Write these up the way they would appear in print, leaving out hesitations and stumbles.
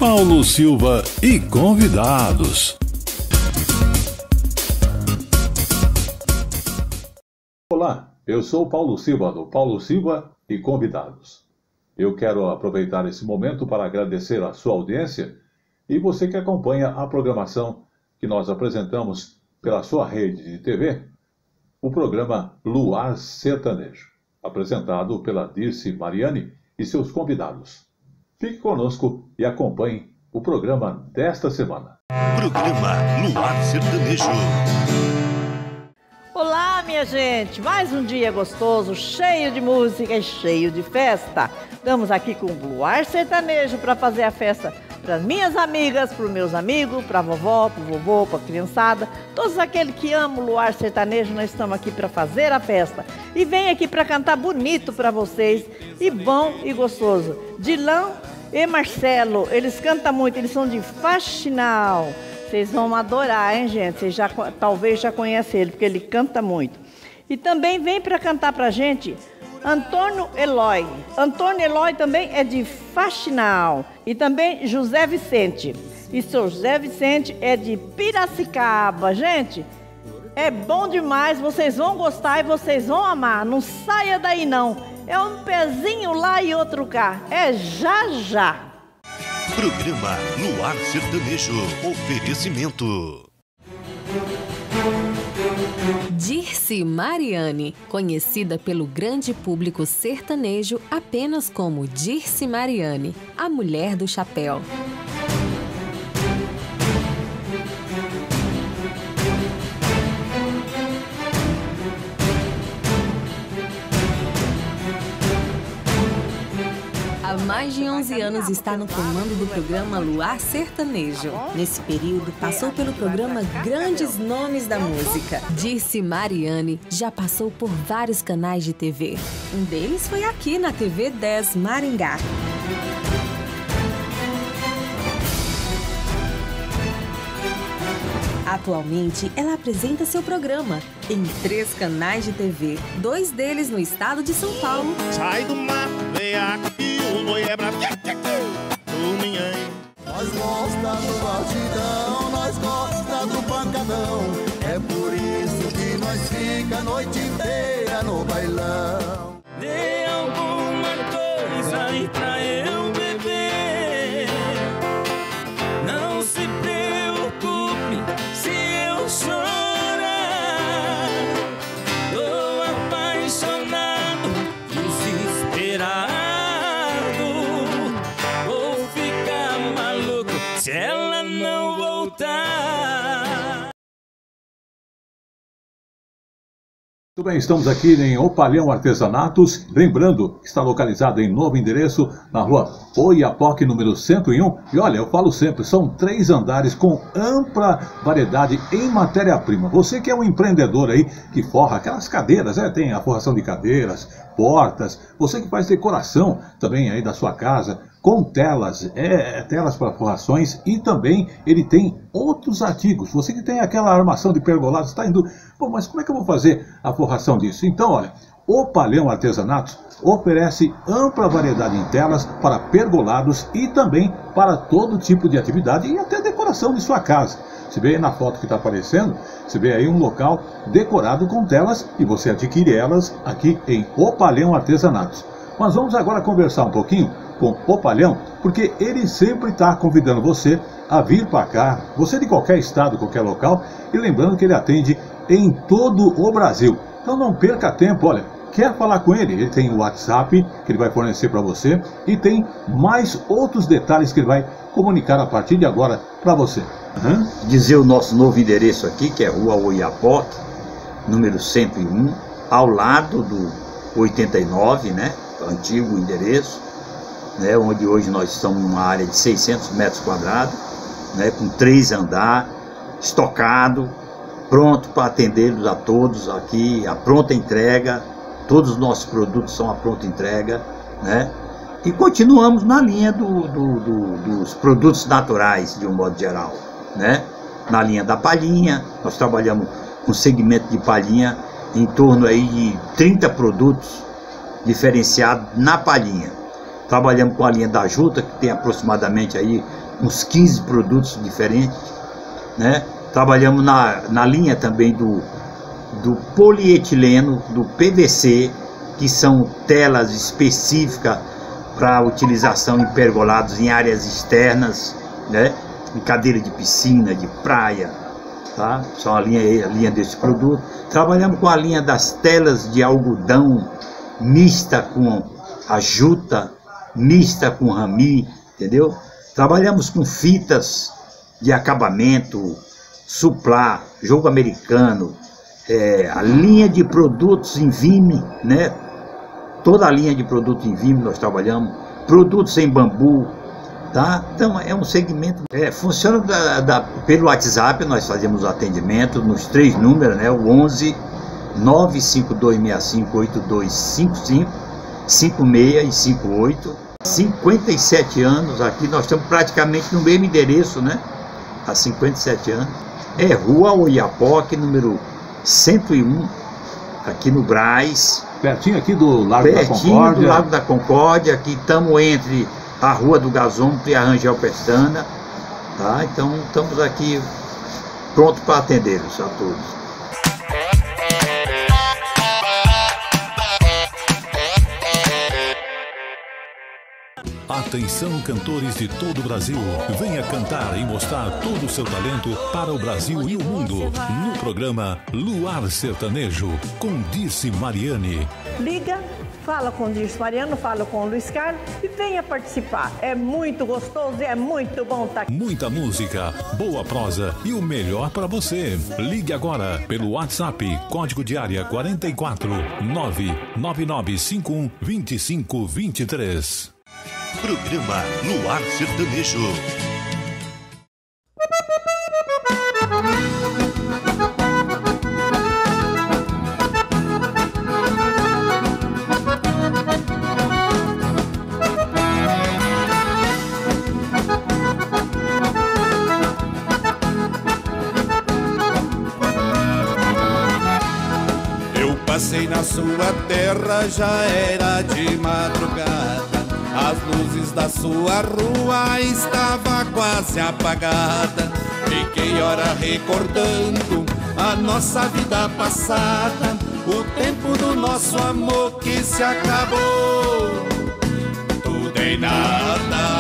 Paulo Silva e convidados. Olá, eu sou o Paulo Silva, do Paulo Silva e convidados. Eu quero aproveitar esse momento para agradecer a sua audiência e você que acompanha a programação que nós apresentamos pela sua rede de TV, o programa Luar Sertanejo, apresentado pela Dirce Mariani e seus convidados. Fique conosco e acompanhe o programa desta semana. Programa Luar Sertanejo. Olá, minha gente! Mais um dia gostoso, cheio de música e cheio de festa. Estamos aqui com o Luar Sertanejo para fazer a festa para minhas amigas, para os meus amigos, para a vovó, para o vovô, para a criançada. Todos aqueles que amam o Luar Sertanejo, nós estamos aqui para fazer a festa. E vem aqui para cantar bonito para vocês, e bom e gostoso. Dilão e Marcelo, eles cantam muito, eles são de Faxinal. Vocês vão adorar, hein, gente? Vocês talvez já conhecem ele, porque ele canta muito. E também vem para cantar para a gente Antônio Eloy. Antônio Eloy também é de Faxinal. E também José Vicente. E seu José Vicente é de Piracicaba. Gente, é bom demais, vocês vão gostar e vocês vão amar. Não saia daí, não. É um pezinho lá e outro cá. É já, já. Programa Luar Sertanejo. Oferecimento. Dirce Mariani, conhecida pelo grande público sertanejo apenas como Dirce Mariani, a mulher do chapéu. Há mais de 11 anos está no comando do programa Luar Sertanejo. Nesse período, passou pelo programa grandes nomes da música. Dirce Mariani já passou por vários canais de TV. Um deles foi aqui na TV 10 Maringá. Atualmente, ela apresenta seu programa em 3 canais de TV, 2 deles no estado de São Paulo. Sai do mato, vem aqui, o boi é bravo, o minhão. Nós gosta do batidão, nós gosta do pancadão. É por isso que nós fica a noite inteira no bailão. Dê alguma coisa aí pra eu beber. Não se preocupe se eu chorar. Tô apaixonado, desesperado. Vou ficar maluco se ela não voltar. Muito bem, estamos aqui em Opalhão Artesanatos, lembrando que está localizado em novo endereço, na rua Oiapoque, número 101. E olha, eu falo sempre, são 3 andares com ampla variedade em matéria-prima. Você que é um empreendedor aí, que forra aquelas cadeiras, tem a forração de cadeiras, portas, você que faz decoração também aí da sua casa, com telas, telas para forrações, e também ele tem outros artigos. Você que tem aquela armação de pergolados, está indo, pô, mas como é que eu vou fazer a forração disso? Então, olha, o Palhão Artesanatos oferece ampla variedade em telas para pergolados e também para todo tipo de atividade e até decoração de sua casa. Você vê aí na foto que está aparecendo, você vê aí um local decorado com telas e você adquire elas aqui em Opalhão Artesanatos. Mas vamos agora conversar um pouquinho com o Palhão, porque ele sempre está convidando você a vir para cá, você de qualquer estado, qualquer local, e lembrando que ele atende em todo o Brasil. Então não perca tempo, olha, quer falar com ele? Ele tem o WhatsApp que ele vai fornecer para você e tem mais outros detalhes que ele vai comunicar a partir de agora para você. Dizer o nosso novo endereço aqui, que é Rua Oiapoque, número 101, ao lado do 89, né? Antigo endereço, né? Onde hoje nós estamos numa área de 600 metros quadrados, né? Com 3 andares, estocado, pronto para atendê-los a todos aqui, a pronta entrega. Todos os nossos produtos são a pronta entrega, né? E continuamos na linha dos produtos naturais, de um modo geral, né? Na linha da palhinha, nós trabalhamos com segmento de palhinha em torno aí de 30 produtos diferenciados na palhinha. Trabalhamos com a linha da Juta, que tem aproximadamente aí uns 15 produtos diferentes, né? Trabalhamos na linha também do polietileno, do PVC, que são telas específicas para utilização em pergolados em áreas externas, né? Em cadeira de piscina, de praia, tá? São a linha desse produto. Trabalhamos com a linha das telas de algodão mista com a juta, mista com rami, entendeu? Trabalhamos com fitas de acabamento, suplá, jogo americano, a linha de produtos em Vime, né? Toda a linha de produtos em Vime nós trabalhamos, produtos em bambu, tá? Então é um segmento, funciona pelo WhatsApp, nós fazemos o atendimento nos 3 números, né? O 11 95265 8255, 56 e 58. 57 anos aqui, nós estamos praticamente no mesmo endereço, né? Há 57 anos. É Rua Oiapoque, número 101, aqui no Brás. Pertinho aqui do Largo da Concórdia. Pertinho do Largo da Concórdia, aqui estamos entre a Rua do Gasômetro e a Rangel Pestana, tá? Então estamos aqui prontos para atendê-los a todos. Atenção, cantores de todo o Brasil. Venha cantar e mostrar todo o seu talento para o Brasil e o mundo. No programa Luar Sertanejo, com Dirce Mariane. Liga, fala com o Dirce Mariano, fala com o Luiz Carlos e venha participar. É muito gostoso e é muito bom estar aqui. Muita música, boa prosa e o melhor para você. Ligue agora pelo WhatsApp, código de área 44 99951 2523. Programa Luar Sertanejo. Eu passei na sua terra, já era de madrugada. As luzes da sua rua estavam quase apagadas. Fiquei hora recordando a nossa vida passada, o tempo do nosso amor que se acabou. Tudo em nada.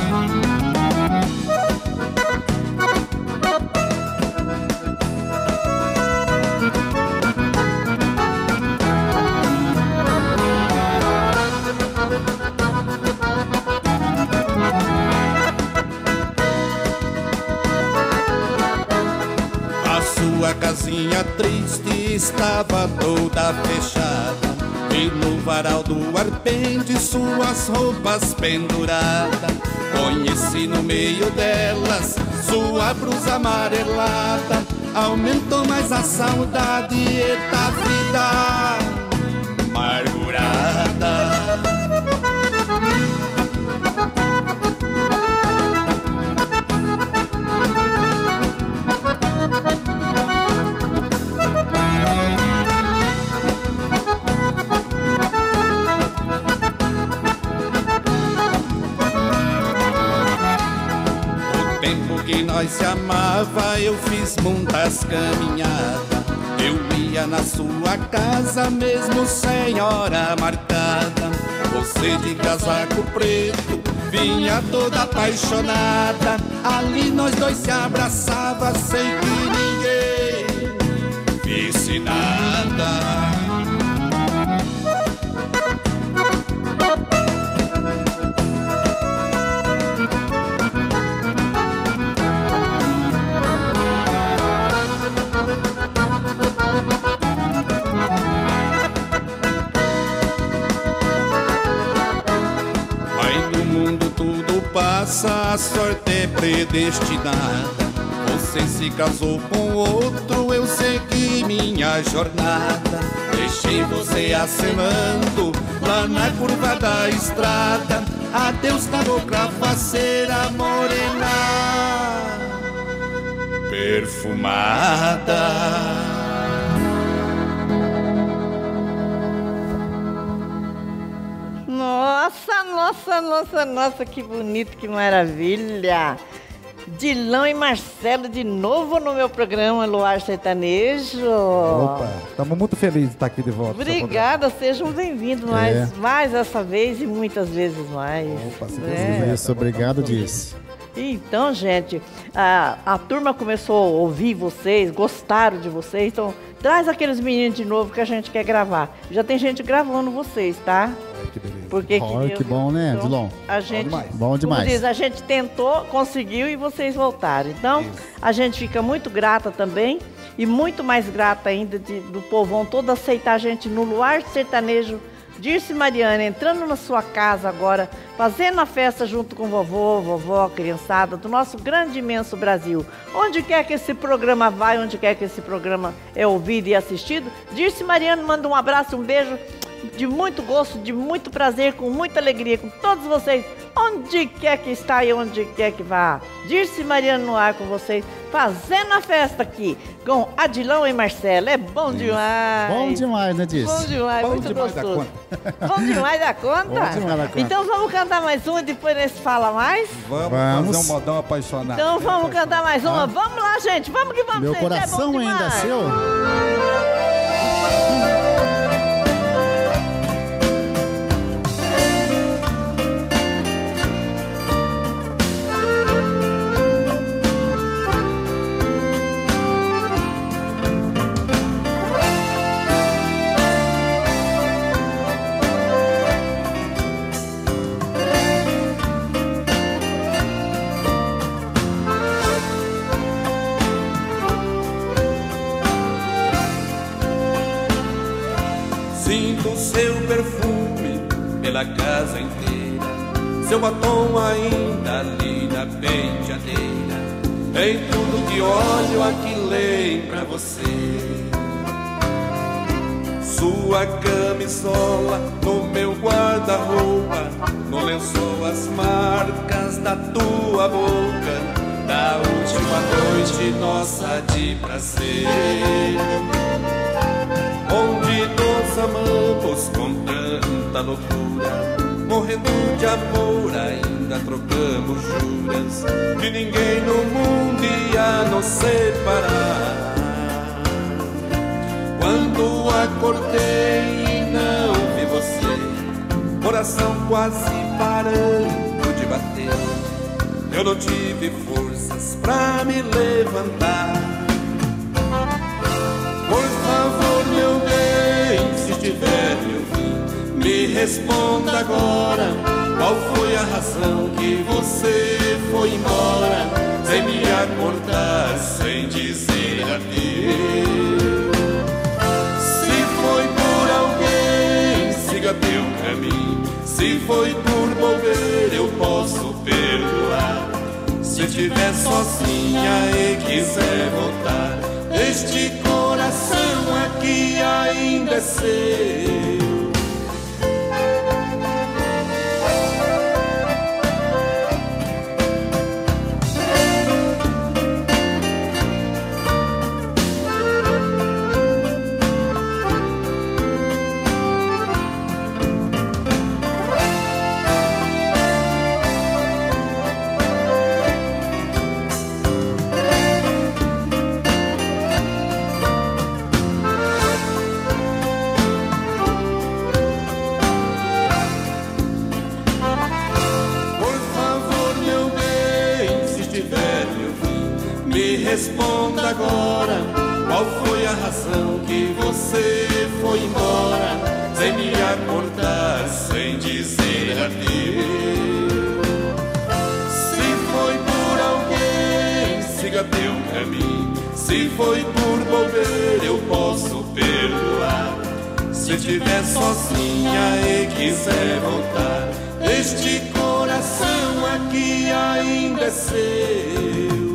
Sua casinha triste estava toda fechada, e no varal do arpente suas roupas penduradas. Conheci no meio delas sua blusa amarelada, aumentou mais a saudade e da vida amargurada. Que nós se amava, eu fiz muitas caminhadas. Eu ia na sua casa mesmo sem hora marcada. Você de casaco preto vinha toda apaixonada. Ali nós dois se abraçava sem que ninguém visse nada. A sorte é predestinada. Você se casou com outro, eu segui minha jornada. Deixei você acenando lá na curva da estrada. Adeus, cabocla-faceira morena perfumada. Nossa! Nossa, que bonito, que maravilha. Dilão e Marcelo de novo no meu programa Luar Sertanejo. Opa, estamos muito felizes de estar aqui de volta. Obrigada, sejam bem-vindos mais essa vez e muitas vezes mais. Opa, se Deus quiser. Isso, obrigado, disse. Então, gente, a turma começou a ouvir vocês, gostaram de vocês, então traz aqueles meninos de novo que a gente quer gravar. Já tem gente gravando vocês, tá? Que beleza. Porque que bom, né, Dilon? A gente, bom demais. Diz, a gente tentou, conseguiu e vocês voltaram. Então, isso. A gente fica muito grata também e muito mais grata ainda do povão todo aceitar a gente no Luar Sertanejo. Dirce Mariana entrando na sua casa agora, fazendo a festa junto com vovó, criançada do nosso grande, imenso Brasil. Onde quer que esse programa vai, onde quer que esse programa é ouvido e assistido, Dirce Mariana manda um abraço, um beijo de muito gosto, de muito prazer, com muita alegria, com todos vocês, onde quer que está e onde quer que vá. Dirce Mariana no ar com vocês, fazendo a festa aqui, com Adilão e Marcelo. É bom demais. Bom demais, né, Dirce? Bom demais, muito gostoso. Bom demais da conta? Bom demais da conta. Então vamos cantar mais uma e depois nesse fala mais? Vamos fazer um modão apaixonado. Então vamos cantar mais uma. Vamos lá, gente. Vamos que vamos. Meu coração ainda é seu. Seu perfume pela casa inteira, seu batom ainda ali na penteadeira. Em tudo que olho aqui lembra você. Sua camisola no meu guarda-roupa, no lençol as marcas da tua boca, da última noite nossa de prazer, onde nos amamos com tanta loucura, morrendo de amor ainda trocamos juras, que ninguém no mundo ia nos separar. Quando acordei e não vi você, coração quase parando de bater, eu não tive forças pra me levantar. Por favor, meu bem, se estiver me ouvindo, me responda agora, qual foi a razão que você foi embora, sem me acordar, sem dizer adeus. Se foi por alguém, siga teu caminho, se foi por bobeira, eu posso perdoar. Se estiver sozinha e quiser voltar, este coração aqui ainda é seu. Responda agora, qual foi a razão que você foi embora, sem me acordar, sem dizer adeus. Se foi por alguém, siga teu caminho, se foi por bobeira, eu posso perdoar. Se estiver sozinha e quiser voltar, este coração aqui ainda é seu.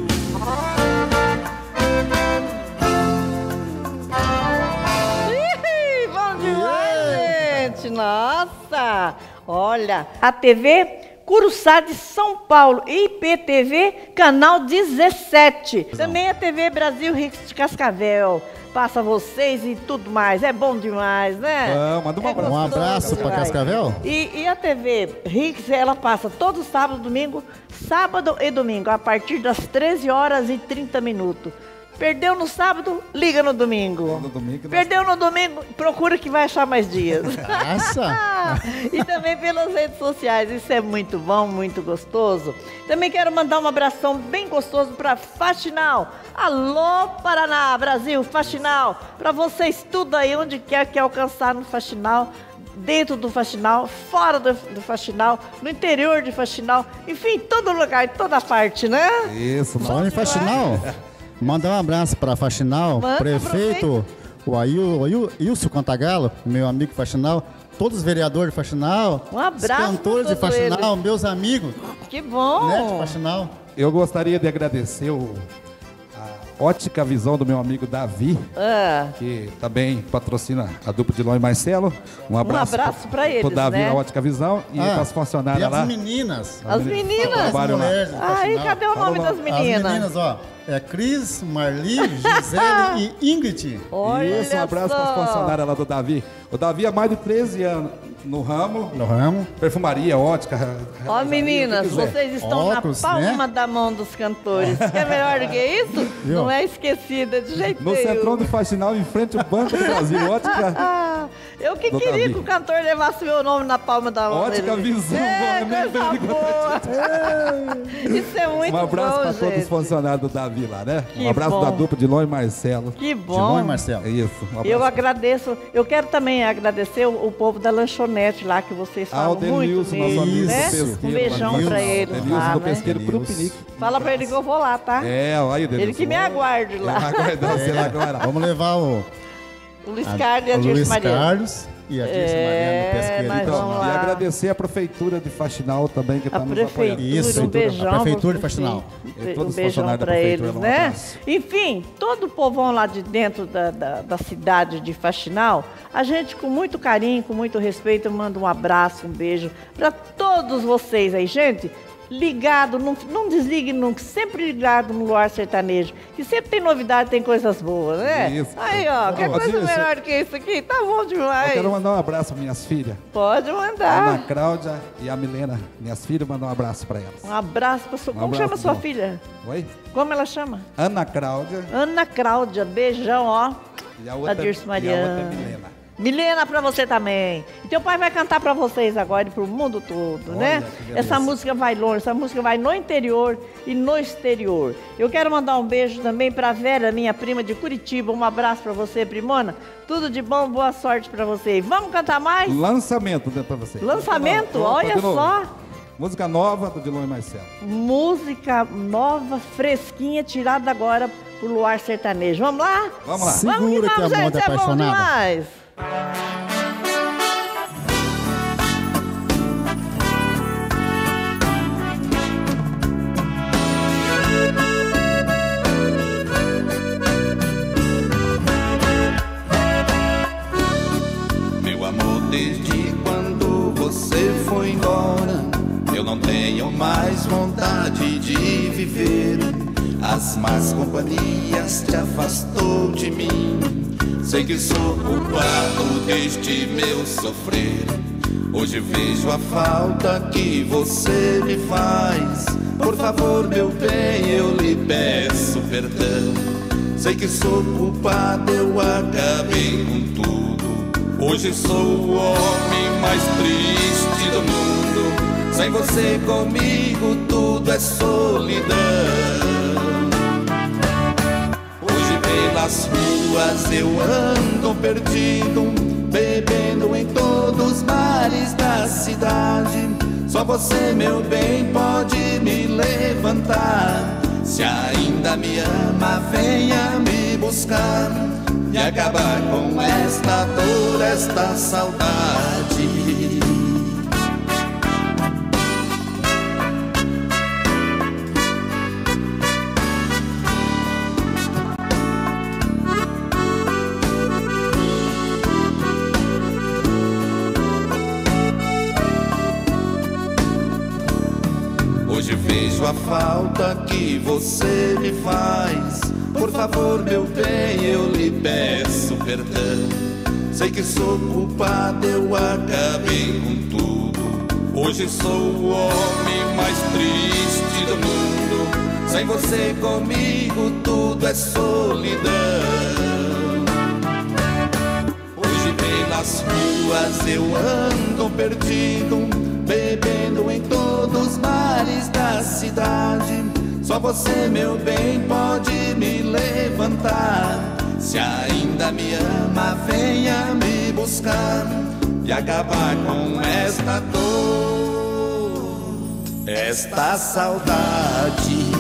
Nossa, olha, a TV Curuçá de São Paulo, IPTV, canal 17. Também a TV Brasil Rio de Cascavel, passa vocês e tudo mais. É bom demais, né? Manda um abraço para Cascavel. E a TV Rix, ela passa todo sábado e domingo, a partir das 13h30. Perdeu no sábado, liga no domingo. Perdeu no domingo, procura que vai achar mais dias. Nossa! E também pelas redes sociais, isso é muito bom, muito gostoso. Também quero mandar um abração bem gostoso para Faxinal. Alô, Paraná, Brasil, Faxinal. Para vocês tudo aí, onde quer que alcançar no Faxinal. Dentro do Faxinal, fora do Faxinal, no interior de Faxinal. Enfim, todo lugar, toda parte, né? Isso, falando em Faxinal... Mandar um abraço para Faxinal, prefeito, o Ilso Contagalo, meu amigo Faxinal, todos os vereadores de Faxinal, um abraço, os cantores de Faxinal, meus amigos. Que bom! Né, de Faxinal. Eu gostaria de agradecer a Ótica Visão do meu amigo Davi, que também patrocina a dupla de Ló e Marcelo. Um abraço para eles, pro Davi, né? Na Ótica Visão e para as funcionárias lá. As meninas. As meninas. As mulheres. Aí, cadê o nome das meninas? As meninas, ó. É Cris, Marli, Gisele e Ingrid. Olha isso, um abraço para as funcionárias lá do Davi. O Davi há mais de 13 anos no ramo. Perfumaria, ótica. Ó, meninas, vocês estão óculos, na palma, né, da mão dos cantores. Quer melhor do que isso? Viu? Não é esquecida de jeito nenhum. No centrão do Faxinal, em frente ao Banco do Brasil. Ótica. Eu que queria Davi. Que o cantor levasse meu nome na palma da mão. Ótica Visão. Isso é muito bom. Um abraço para todos os funcionários do Davi lá, né? Que um abraço bom. Da dupla de Ló e Marcelo. Que bom. De Ló e Marcelo. Isso. Um eu agradeço. Eu quero também agradecer o povo da lanchonete lá, que vocês falam muito mesmo, né? Um beijão para eles lá, do Pesqueiro pro Pinique. Fala para ele que eu vou lá, tá? Aí, ele que me aguarde lá. Vamos levar o Luiz Carlos e a Dirce Mariano. Carlos e a Dirce Mariano no Pesqueiro. Então, e agradecer a Prefeitura de Faxinal também, que está nos apoiando. Isso, um beijão. A Prefeitura de Faxinal. Um beijão para eles, né? Enfim, todo o povão lá de dentro da cidade de Faxinal, a gente com muito carinho, com muito respeito, manda um abraço, um beijo para todos vocês aí, gente. Ligado, não desligue nunca, sempre ligado no Luar Sertanejo, que sempre tem novidade, tem coisas boas, né? Isso. Aí, ó, quer coisa melhor do que isso aqui? Tá bom demais. Eu quero mandar um abraço para minhas filhas. Pode mandar. Ana Cláudia e a Milena, minhas filhas, mandar um abraço para elas. Um abraço para sua... Como chama sua filha? Oi? Como ela chama? Ana Cláudia. Ana Cláudia, beijão, ó. E a outra, Dirce Mariano. E a outra é Milena. Milena, pra você também. E teu pai vai cantar pra vocês agora e pro mundo todo, né? Essa música vai longe, essa música vai no interior e no exterior. Eu quero mandar um beijo também pra Vera, minha prima de Curitiba. Um abraço pra você, primona. Tudo de bom, boa sorte pra você. Vamos cantar mais? Lançamento pra você. Lançamento? Olha só. Música nova do Dilon e Marcelo. Música nova, fresquinha, tirada agora pro Luar Sertanejo. Vamos lá? Vamos lá. Segura que a moda é apaixonada. Demais. Meu amor, desde quando você foi embora, eu não tenho mais vontade de viver. As más companhias te afastou de mim. Sei que sou culpado deste meu sofrer. Hoje vejo a falta que você me faz. Por favor, meu bem, eu lhe peço perdão. Sei que sou culpado, eu acabei com tudo. Hoje sou o homem mais triste do mundo. Sem você comigo, tudo é solidão. Pelas ruas eu ando perdido, bebendo em todos os bares da cidade. Só você, meu bem, pode me levantar. Se ainda me ama, venha me buscar e acabar com esta dor, esta saudade. Hoje vejo a falta que você me faz. Por favor, meu bem, eu lhe peço perdão. Sei que sou culpado, eu acabei com tudo. Hoje sou o homem mais triste do mundo. Sem você comigo tudo é solidão. Hoje pelas ruas eu ando perdido, bebendo em todos os bares da cidade. Só você, meu bem, pode me levantar. Se ainda me ama, venha me buscar e acabar com esta dor, esta saudade.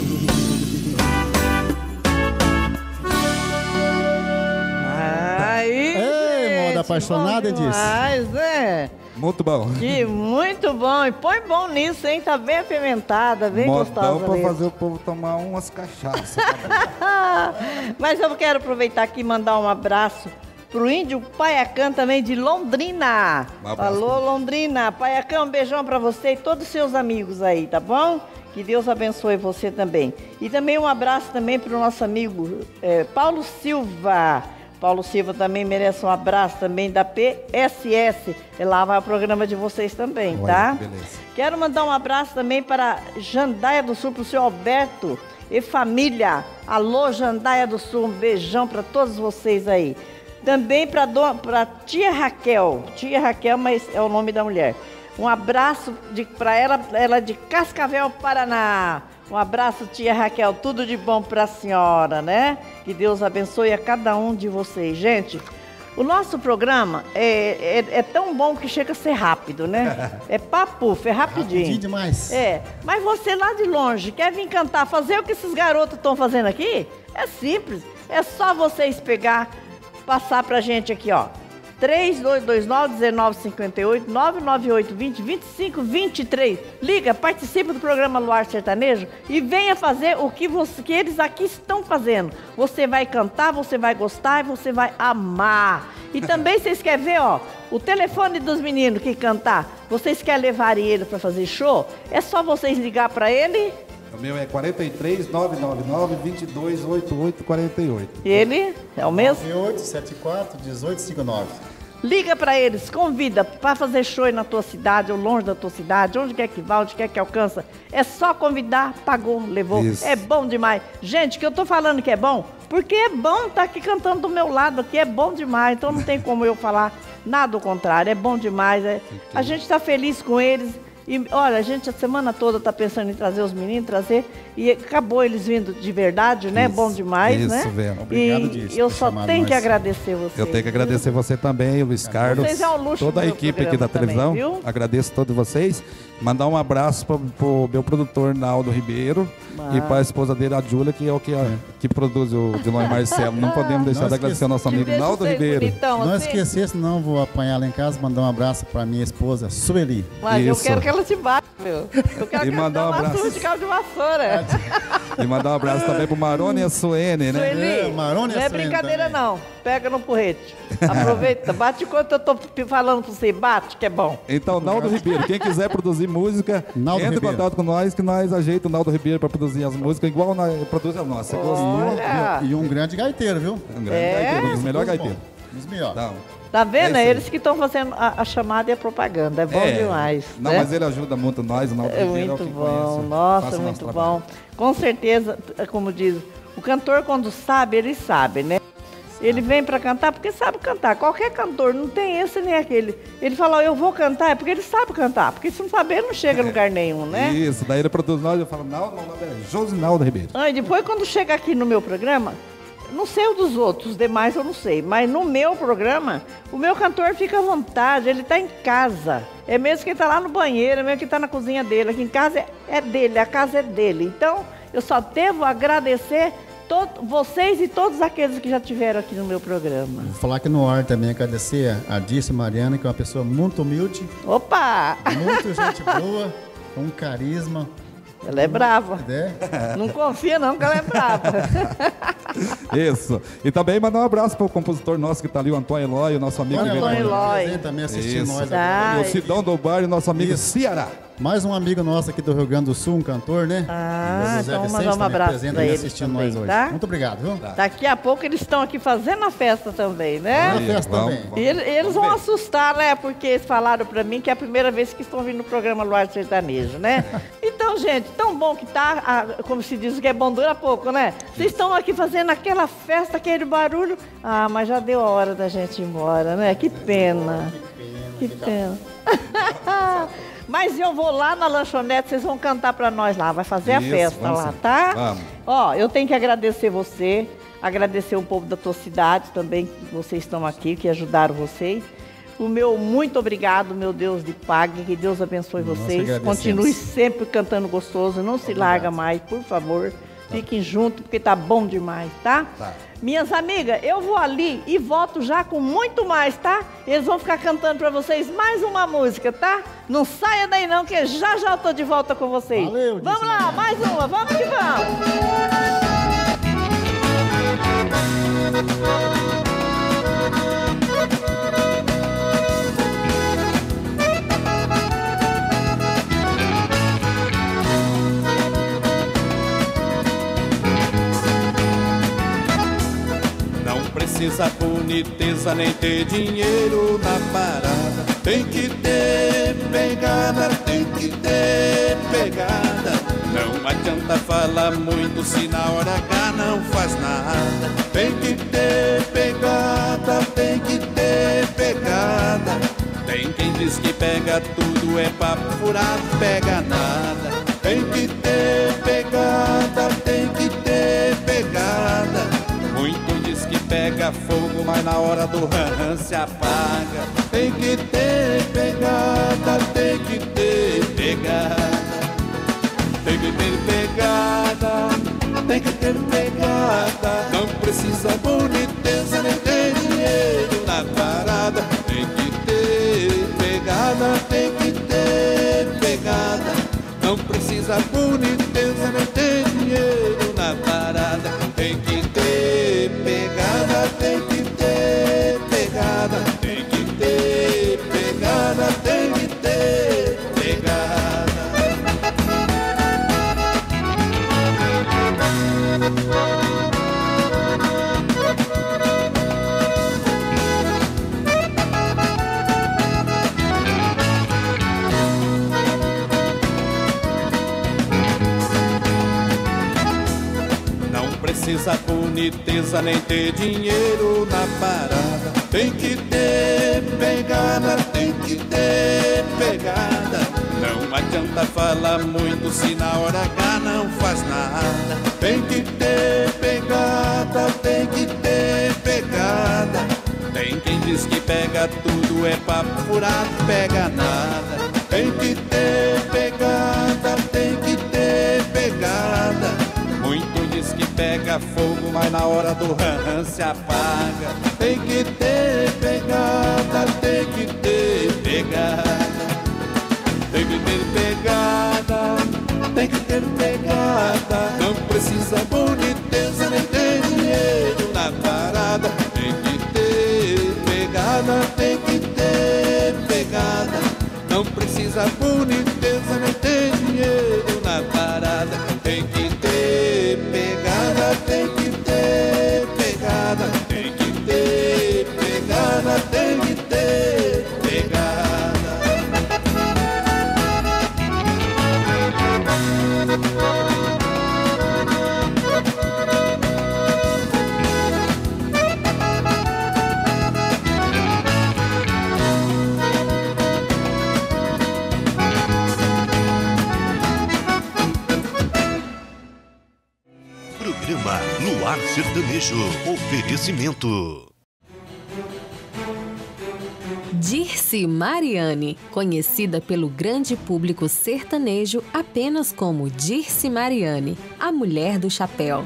Ei, moda apaixonada, disse. Mas é. Muito bom. Que muito bom. E põe bom nisso, hein? Tá bem apimentada, bem modão gostosa. Pra fazer o povo tomar umas cachaças. Mas eu quero aproveitar aqui e mandar um abraço pro índio Paiacã também de Londrina. Alô, Londrina. Paiacã, um beijão pra você e todos os seus amigos aí, tá bom? Que Deus abençoe você também. E também um abraço também pro nosso amigo Paulo Silva. Paulo Silva também merece um abraço também da PSS. E lá vai o programa de vocês também, tá? Beleza. Quero mandar um abraço também para Jandaia do Sul, para o seu Alberto e família. Alô, Jandaia do Sul, um beijão para todos vocês aí. Também para tia Raquel. Tia Raquel, mas é o nome da mulher. Um abraço para ela de Cascavel, Paraná. Um abraço, tia Raquel, tudo de bom para a senhora, né? Que Deus abençoe a cada um de vocês. Gente, o nosso programa é tão bom que chega a ser rápido, né? É papuf, é rapidinho. Rapidinho demais. Mas você lá de longe quer vir cantar, fazer o que esses garotos estão fazendo aqui? É simples, é só vocês passar pra gente aqui, ó. 3229-1958, 998-20-25-23. Liga, participa do programa Luar Sertanejo e venha fazer o que eles aqui estão fazendo. Você vai cantar, você vai gostar e você vai amar. E também vocês querem ver, ó, o telefone dos meninos que cantar. Vocês querem levarem ele para fazer show? É só vocês ligar para ele. O meu é 43 999 22 88 48. Ele é o mesmo? 9874 1859. Liga para eles, convida para fazer show na tua cidade ou longe da tua cidade, onde quer que vá, onde quer que alcança. É só convidar, pagou, levou. Isso. É bom demais. Gente, que eu tô falando que é bom, porque é bom estar aqui cantando do meu lado aqui, é bom demais. Então não tem como eu falar nada ao contrário, é bom demais. A gente está feliz com eles. E olha, a gente a semana toda tá pensando em trazer os meninos, e acabou eles vindo de verdade, né? Isso, bom demais, né? Isso, Vera. Obrigado disso. E eu só tenho que agradecer você. Eu tenho que agradecer você também, Luiz Carlos. Vocês é um luxo. Toda a equipe aqui da televisão. Também, agradeço a todos vocês. Mandar um abraço pro meu produtor, Naldo Ribeiro, e para a esposa dele, a Júlia, que é o que produz o Dilon e Marcelo. Não podemos deixar de agradecer ao nosso amigo Naldo Ribeiro. Bonitão, não esquecer, senão vou apanhar lá em casa, mandar um abraço para minha esposa, Sueli. Mas eu quero que ela te bata, meu. Eu quero que ela te abraço de cabo de vassoura. E mandar um abraço também pro Marone e a Suene, né? Sueli, Marone não é brincadeira também. Não. Pega no porrete. Aproveita, bate enquanto eu tô falando pra você, bate, que é bom. Então, Naldo Ribeiro, quem quiser produzir música, entre em contato com nós, que nós ajeitamos o Naldo Ribeiro pra produzir as músicas, igual nós produz a nossa. E um grande gaiteiro, viu? Um grande gaiteiro, um dos melhores gaiteiros. Dos melhores. Então, tá vendo? Eles que estão fazendo a chamada e a propaganda. É bom demais. Não, né? Mas ele ajuda muito nós, o Naldo Ribeiro. Muito bom, nossa, muito bom. Com certeza, como diz, o cantor quando sabe, ele sabe, né? Ele vem pra cantar porque sabe cantar. Qualquer cantor, não tem esse nem aquele. Ele fala, eu vou cantar, é porque ele sabe cantar. Porque se não saber, ele não chega a lugar nenhum, né? Isso, daí ele produz nós, eu falo, não, é Josinaldo Ribeiro. E depois quando chega aqui no meu programa, não sei o dos outros, os demais eu não sei, mas no meu programa, o meu cantor fica à vontade, ele tá em casa. É mesmo que ele tá lá no banheiro, é mesmo que ele tá na cozinha dele. Aqui em casa é dele, a casa é dele. Então, eu só devo agradecer vocês e todos aqueles que já tiveram aqui no meu programa. Vou falar aqui no ar também, agradecer a Dirce Mariana, que é uma pessoa muito humilde. Opa! Muito gente boa, com um carisma. Ela é brava. Não confia não que ela é brava. Isso. E também mandar um abraço para o compositor nosso que está ali, o Antônio Eloy, o nosso amigo. Antônio Eloy. Também assistindo nós. O Sidão do Bar e o nosso amigo Ceará. Mais um amigo nosso aqui do Rio Grande do Sul, um cantor, né? Então mandar um abraço para eles assistindo também, nós hoje. Tá? Muito obrigado, viu? Daqui a pouco eles estão aqui fazendo a festa também, né? A festa também. E eles vão assustar, né? Porque eles falaram para mim que é a primeira vez que estão vindo no programa Luar Sertanejo, né? Então, gente, tão bom que tá, como se diz, que é bom dura pouco, né? Vocês estão aqui fazendo aquela festa, aquele barulho. Mas já deu a hora da gente ir embora, né? Que pena. Que pena. Mas eu vou lá na lanchonete, vocês vão cantar pra nós lá, vai fazer a festa lá, tá? Vamos. Ó, eu tenho que agradecer você, agradecer o povo da tua cidade também, que vocês estão aqui, que ajudaram vocês. O meu muito obrigado, meu Deus de pague, que Deus abençoe vocês. Continue sempre cantando gostoso, não se larga mais, por favor. Fiquem juntos, porque tá bom demais, tá? Minhas amigas, eu vou ali e volto já com muito mais, tá? Eles vão ficar cantando pra vocês mais uma música, tá? Não saia daí não, que já eu tô de volta com vocês. Valeu, vamos lá, mais uma, vamos que vamos! Precisa boniteza nem ter dinheiro na parada. Tem que ter pegada, tem que ter pegada. Não adianta falar muito se na hora H não faz nada. Tem que ter pegada, tem que ter pegada. Tem quem diz que pega tudo, é papo furado, pega nada. Tem que ter pegada, tem que ter pegada. Muito diz que pega fogo, mas na hora do rã se apaga. Tem que ter pegada, tem que ter pegada. Tem que ter pegada, tem que ter pegada. Não precisa boniteza nem ter dinheiro na parada. Tem que ter pegada, tem que ter pegada. Não precisa boniteza nem ter dinheiro na parada. Tem que ter pegada, tem que ter pegada. Tem que ter pegada, tem que ter pegada. Precisa boniteza nem ter dinheiro na parada. Tem que ter pegada, tem que ter pegada. Não adianta falar muito se na hora H não faz nada. Tem que ter pegada, tem que ter pegada. Tem quem diz que pega tudo, é papo furado, pega nada. Tem que ter pegada, tem que ter pegada. Muito diz que pega fogo, mas na hora do rã se apaga. Tem que ter pegada, tem que ter pegada. Tem que ter pegada, tem que ter pegada. Não precisa boniteza nem ter dinheiro na parada. Tem que ter pegada, tem que ter pegada. Não precisa boniteza nem ter dinheiro na parada. Tem que ter pegada, tem que ter pegada. Tem que ter pegada, tem que ter pegada. Programa Luar Sertanejo. Oferecimento. Dirce Mariane, conhecida pelo grande público sertanejo apenas como Dirce Mariane, a mulher do chapéu.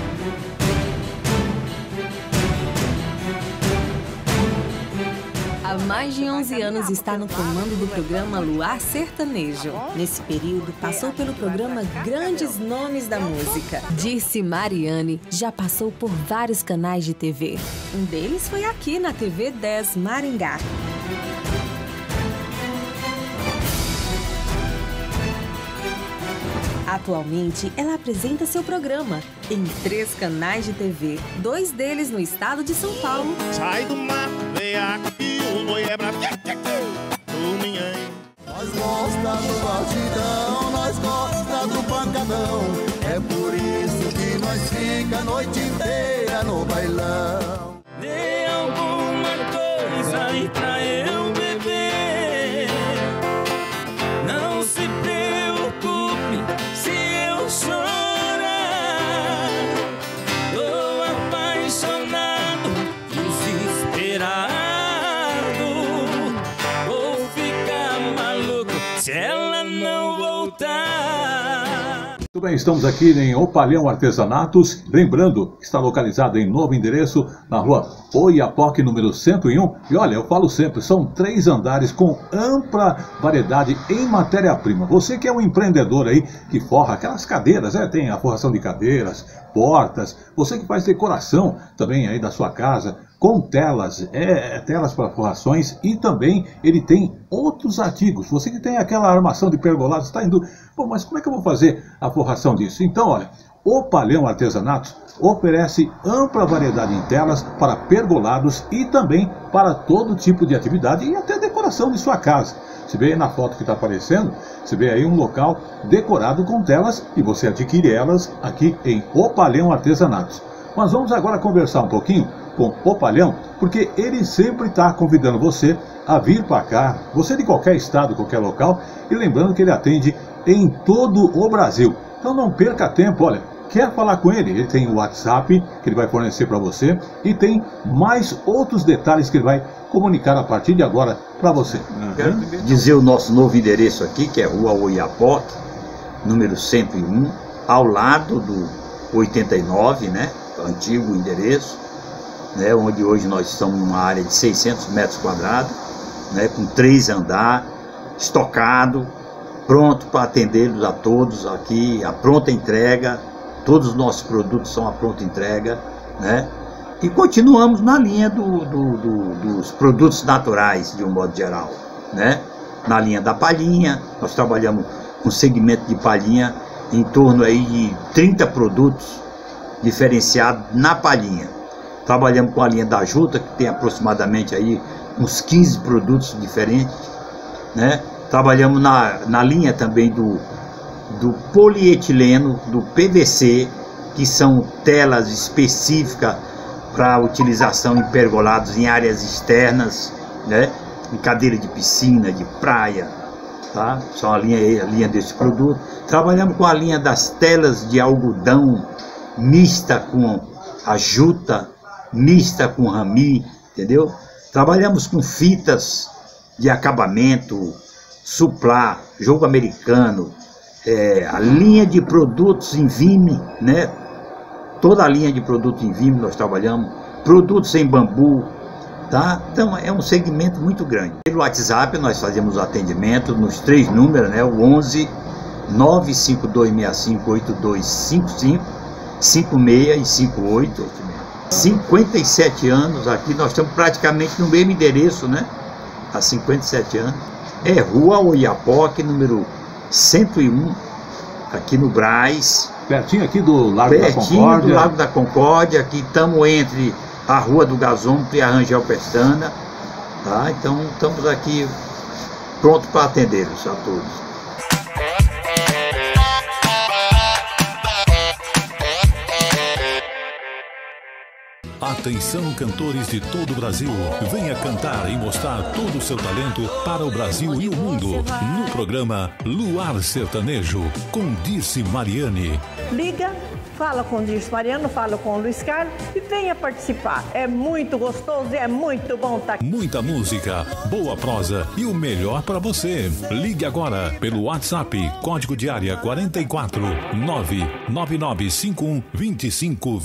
A Há mais de 11 anos está no comando do programa Luar Sertanejo. Nesse período, passou pelo programa Grandes Nomes da Música. Dirce Mariane já passou por vários canais de TV. Um deles foi aqui na TV 10 Maringá. Atualmente, ela apresenta seu programa em 3 canais de TV, 2 deles no estado de São Paulo. Sai do mar, veaco, que o boi é bravo. Nós gosta do batidão, nós gosta do pancadão. É por isso que nós fica a noite inteira no bailão. Dê alguma coisa aí pra eu beber. Não se preocupe se eu chorar. Tô apaixonado, desesperado. Vou ficar maluco se ela não voltar. Muito bem, estamos aqui em Opalhão Artesanatos. Lembrando que está localizado em novo endereço, na rua Oiapoque, número 101. E olha, eu falo sempre, são 3 andares com ampla variedade em matéria-prima. Você que é um empreendedor aí, que forra aquelas cadeiras, tem a forração de cadeiras, portas. Você que faz decoração também aí da sua casa, com telas, telas para forrações, e também ele tem outros artigos. Você que tem aquela armação de pergolados, está indo, mas como é que eu vou fazer a forração disso? Então, olha, o Opalhão Artesanatos oferece ampla variedade em telas para pergolados e também para todo tipo de atividade e até decoração de sua casa. Você vê aí na foto que está aparecendo, você vê aí um local decorado com telas e você adquire elas aqui em Opalhão Artesanatos. Mas vamos agora conversar um pouquinho com o Opalhão, porque ele sempre está convidando você a vir para cá, você de qualquer estado, qualquer local, e lembrando que ele atende em todo o Brasil. Então não perca tempo, olha, quer falar com ele? Ele tem o WhatsApp que ele vai fornecer para você e tem mais outros detalhes que ele vai comunicar a partir de agora para você. Quero dizer o nosso novo endereço aqui, que é Rua Oiapoque, número 101, ao lado do 89, né? Antigo endereço, né? Onde hoje nós estamos numa área de 600 metros quadrados, né? Com 3 andares, estocado, pronto para atendê-los a todos aqui, a pronta entrega. Todos os nossos produtos são a pronta entrega, né? E continuamos na linha dos produtos naturais, de um modo geral, né? Na linha da palhinha, nós trabalhamos com segmento de palhinha, em torno aí de 30 produtos diferenciados na palhinha. Trabalhamos com a linha da juta, que tem aproximadamente aí uns 15 produtos diferentes, né? Trabalhamos na linha também do polietileno, do PVC, que são telas específicas para utilização em pergolados em áreas externas, né? Em cadeira de piscina, de praia, tá? São a linha desse produto. Trabalhamos com a linha das telas de algodão mista com a juta, mista com rami, entendeu? Trabalhamos com fitas de acabamento, suplá, jogo americano, a linha de produtos em Vime, né? Toda a linha de produtos em Vime nós trabalhamos, produtos em bambu, tá? Então é um segmento muito grande. Pelo WhatsApp nós fazemos o atendimento nos 3 números, né? O 11 95265 8255, 56 e 58. 57 anos aqui, nós estamos praticamente no mesmo endereço, né? Há 57 anos. É Rua Oiapoque, número 101, aqui no Brás. Pertinho aqui do Largo da Concórdia. Pertinho do Largo da Concórdia, aqui estamos entre a Rua do Gasômetro e a Rangel Pestana, tá? Então estamos aqui prontos para atendê-los a todos. Atenção, cantores de todo o Brasil. Venha cantar e mostrar todo o seu talento para o Brasil e o mundo. No programa Luar Sertanejo, com Dirce Mariane. Liga, fala com o Dirce Mariane, fala com o Luiz Carlos e venha participar. É muito gostoso e é muito bom estar aqui. Muita música, boa prosa e o melhor para você. Ligue agora pelo WhatsApp, código de área 44 99951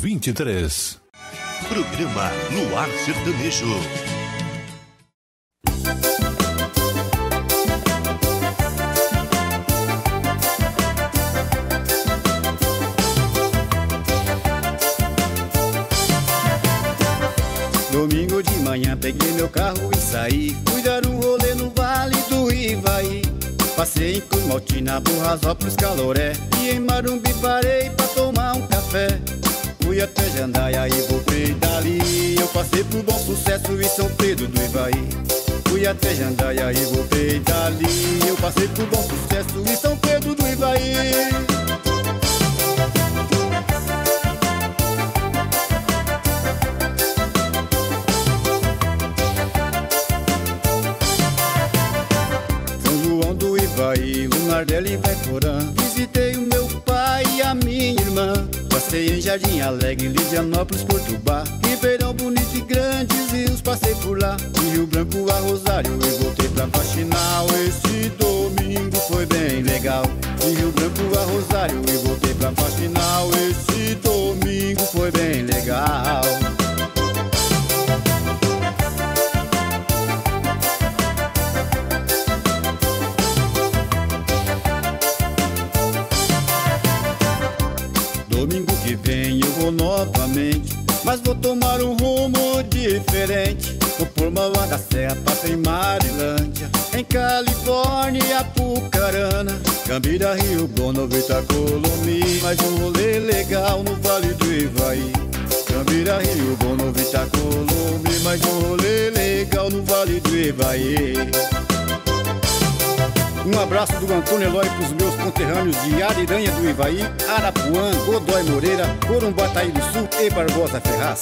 2523. Programa Luar Sertanejo. dar um rolê no Vale do Ivaí. Passei em Cumaltina, Burrasópolis, Caloré, e em Marumbi parei pra tomar um café. Fui até Jandaia e voltei dali. Eu passei por Bom Sucesso e São Pedro do Ivaí. Fui até Jandaia e voltei dali. Eu passei por Bom Sucesso e São Pedro do Ivaí. São João do Ivaí, Lunardela e Vaiporã. Visitei o meu pai e a minha irmã. Passei em Jardim Alegre, Lidianópolis, Cortubá, Ribeirão Bonito e Grandes Rios, passei por lá. De Rio Branco a Rosário e voltei pra Faxinal. Esse domingo foi bem legal. De Rio Branco a Rosário e voltei pra Faxinal. Esse domingo foi bem legal. Domingo que vem eu vou novamente, mas vou tomar um rumo diferente. Vou por Mauá da Serra, passei em Marilândia, em Califórnia, Apucarana, Cambira, Rio Bom, Nova Itacolomi. Mais um rolê legal no Vale do Ivaí. Cambira, Rio Bom, Nova Itacolomi. Mais um rolê legal no Vale do Ivaí. Um abraço do Antônio Eloy para os meus conterrâneos de Ariranha do Ivaí, Arapuã, Godoy Moreira, Corumbataí do Sul e Barbosa Ferraz.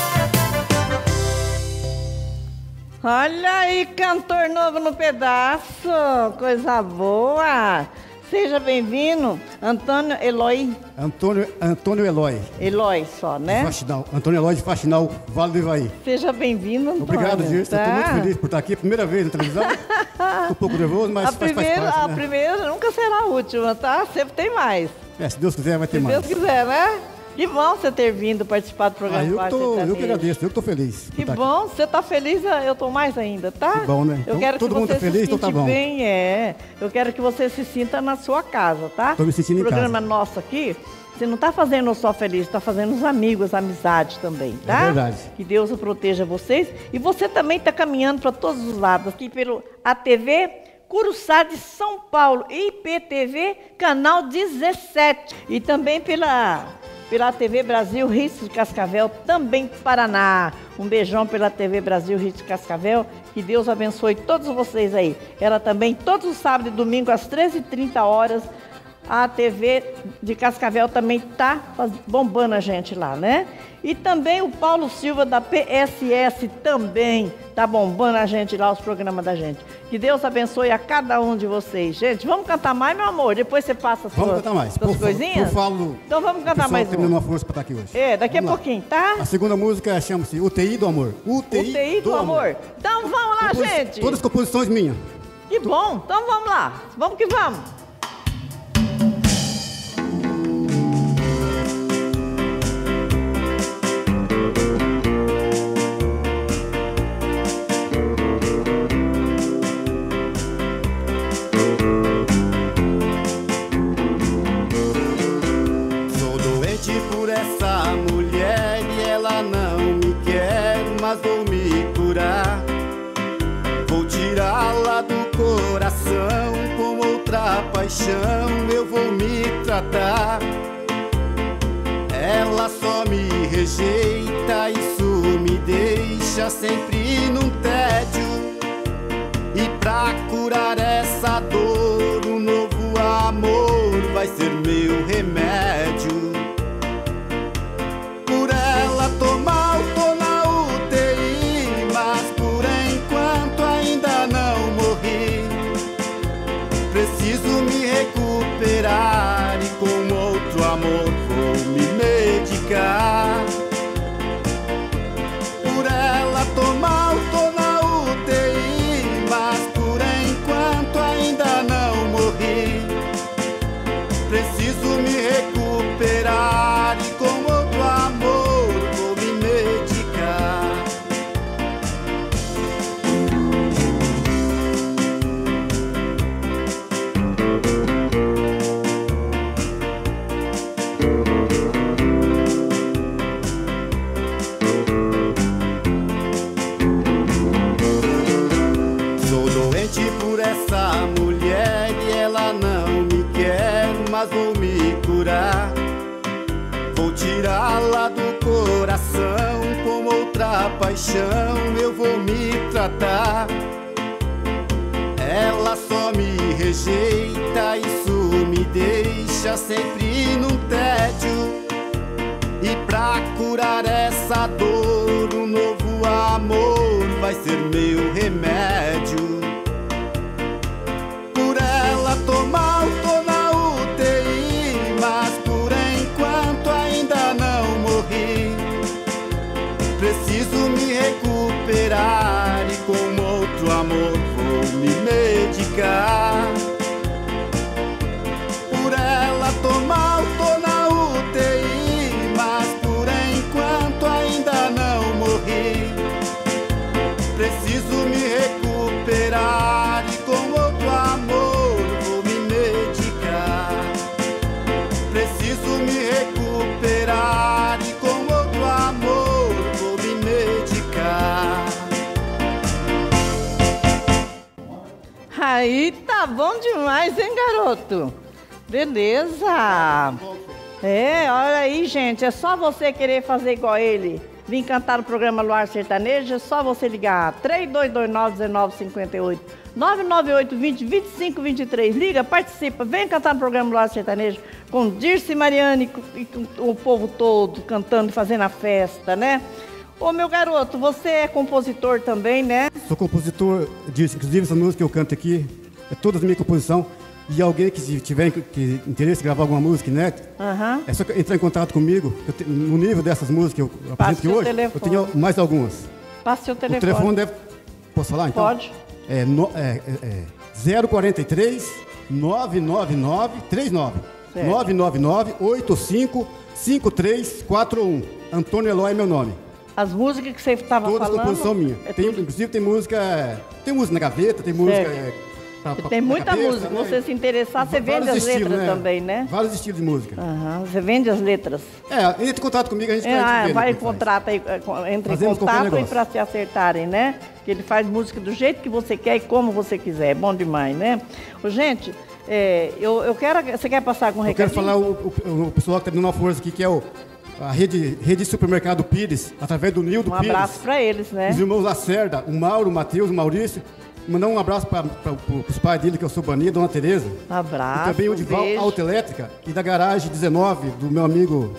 Olha aí, cantor novo no pedaço, coisa boa. Seja bem-vindo, Antônio Eloy. Antônio Eloy. Eloy só, né? Faxinal. Antônio Eloy de Faxinal, Vale do Ivaí. Seja bem-vindo, Antônio. Obrigado, Gilson. Tá? Estou muito feliz por estar aqui. Primeira vez na televisão. Estou um pouco nervoso, mas faz parte. A primeira nunca será a última, tá? Sempre tem mais. Se Deus quiser, vai ter mais. Se Deus quiser, né? Que bom você ter vindo participar do programa. Eu que agradeço, eu que estou feliz. Que bom, você está feliz, eu estou mais ainda, tá? Que bom, né? Eu quero todo que mundo você está feliz, então tá bom. Bem, Eu quero que você se sinta na sua casa, tá? Estou me sentindo em casa. O programa nosso aqui, você não está fazendo só feliz, está fazendo os amigos, amizade também, tá? É verdade. Que Deus proteja vocês. E você também está caminhando para todos os lados, aqui pelo ATV Curuçá de São Paulo, IPTV, canal 17. E também pela TV Brasil Rio de Cascavel, também Paraná. Um beijão pela TV Brasil Rio de Cascavel. Que Deus abençoe todos vocês aí. Ela também, todos os sábados e domingos, às 13h30, a TV de Cascavel também está bombando a gente lá, né? E também o Paulo Silva da PSS também está bombando a gente lá, os programas da gente. Que Deus abençoe a cada um de vocês. Gente, vamos cantar mais, meu amor? Depois você passa as suas coisinhas? Então vamos cantar mais uma. Terminando uma força para estar aqui hoje. Daqui a pouquinho, tá? A segunda música chama-se UTI do Amor. UTI do Amor. Então vamos lá, gente. Todas composições minhas. Que bom. Então vamos lá. Vamos que vamos. Vou me curar, vou tirá-la do coração. Com outra paixão eu vou me tratar. Ela só me rejeita, isso me deixa sempre num tédio. E pra curar essa dor, um novo amor vai ser meu remédio. Por ela tomar preciso me recuperar e com outro amor vou me medicar. Por ela tô mal, tô na UTI, mas por enquanto ainda não morri. Preciso me recuperar Tô doente por essa mulher e ela não me quer, mas vou me curar. Vou tirá-la do coração, com outra paixão eu vou me tratar. Ela só me rejeita, isso me deixa sempre num tédio. E pra curar essa dor, um novo amor vai ser meu remédio. Por ela tô mal, tô na UTI, mas por enquanto ainda não morri. Preciso me recuperar e com outro amor vou me medicar. Por ela tô mal, tô na UTI, mas por enquanto ainda não morri. Preciso me recuperar e com outro amor vou me medicar. Preciso me recuperar e com outro amor vou me medicar. Aí tá bom demais, hein, garoto? Beleza. Olha aí, gente, é só você querer fazer igual ele. Vim cantar no programa Luar Sertanejo, é só você ligar 3229-1958, 998-20-2523. Liga, participa, vem cantar no programa Luar Sertanejo com Dirce Mariane e com o povo todo cantando e fazendo a festa, né? Ô, meu garoto, você é compositor também, né? Sou compositor, inclusive essa música que eu canto aqui, é toda a minha composição. E alguém que tiver interesse em gravar alguma música, né? É só entrar em contato comigo. No nível dessas músicas que eu apresento aqui hoje, eu tenho mais algumas. Passe seu telefone. O telefone deve... Posso falar, então? Pode. 043 999 39 999 85 5341. Antônio Eloy é meu nome. As músicas que você estava falando... Todas composição minha. Inclusive tem música na gaveta, tem música... Tem muita cabeça, música, né? você se interessar, você vende as letras também, né? Vários estilos de música. Você vende as letras. Entra em contato comigo, a gente vende. Vai em contato aí, entre em contato aí pra se acertarem, né? Que ele faz música do jeito que você quer e como você quiser. É bom demais, né? Gente, eu quero... Você quer passar com um recadinho? Eu quero falar o pessoal que tá dando uma força aqui, que é a rede Supermercado Pires, através do Nildo Pires. Um abraço pra eles, né? Os irmãos Lacerda, o Mauro, o Matheus, o Maurício. Mandar um abraço para os pais dele, que é o seu Bani, Dona Tereza. Abraço, e também o Dival Autoelétrica e da Garagem 19, do meu amigo...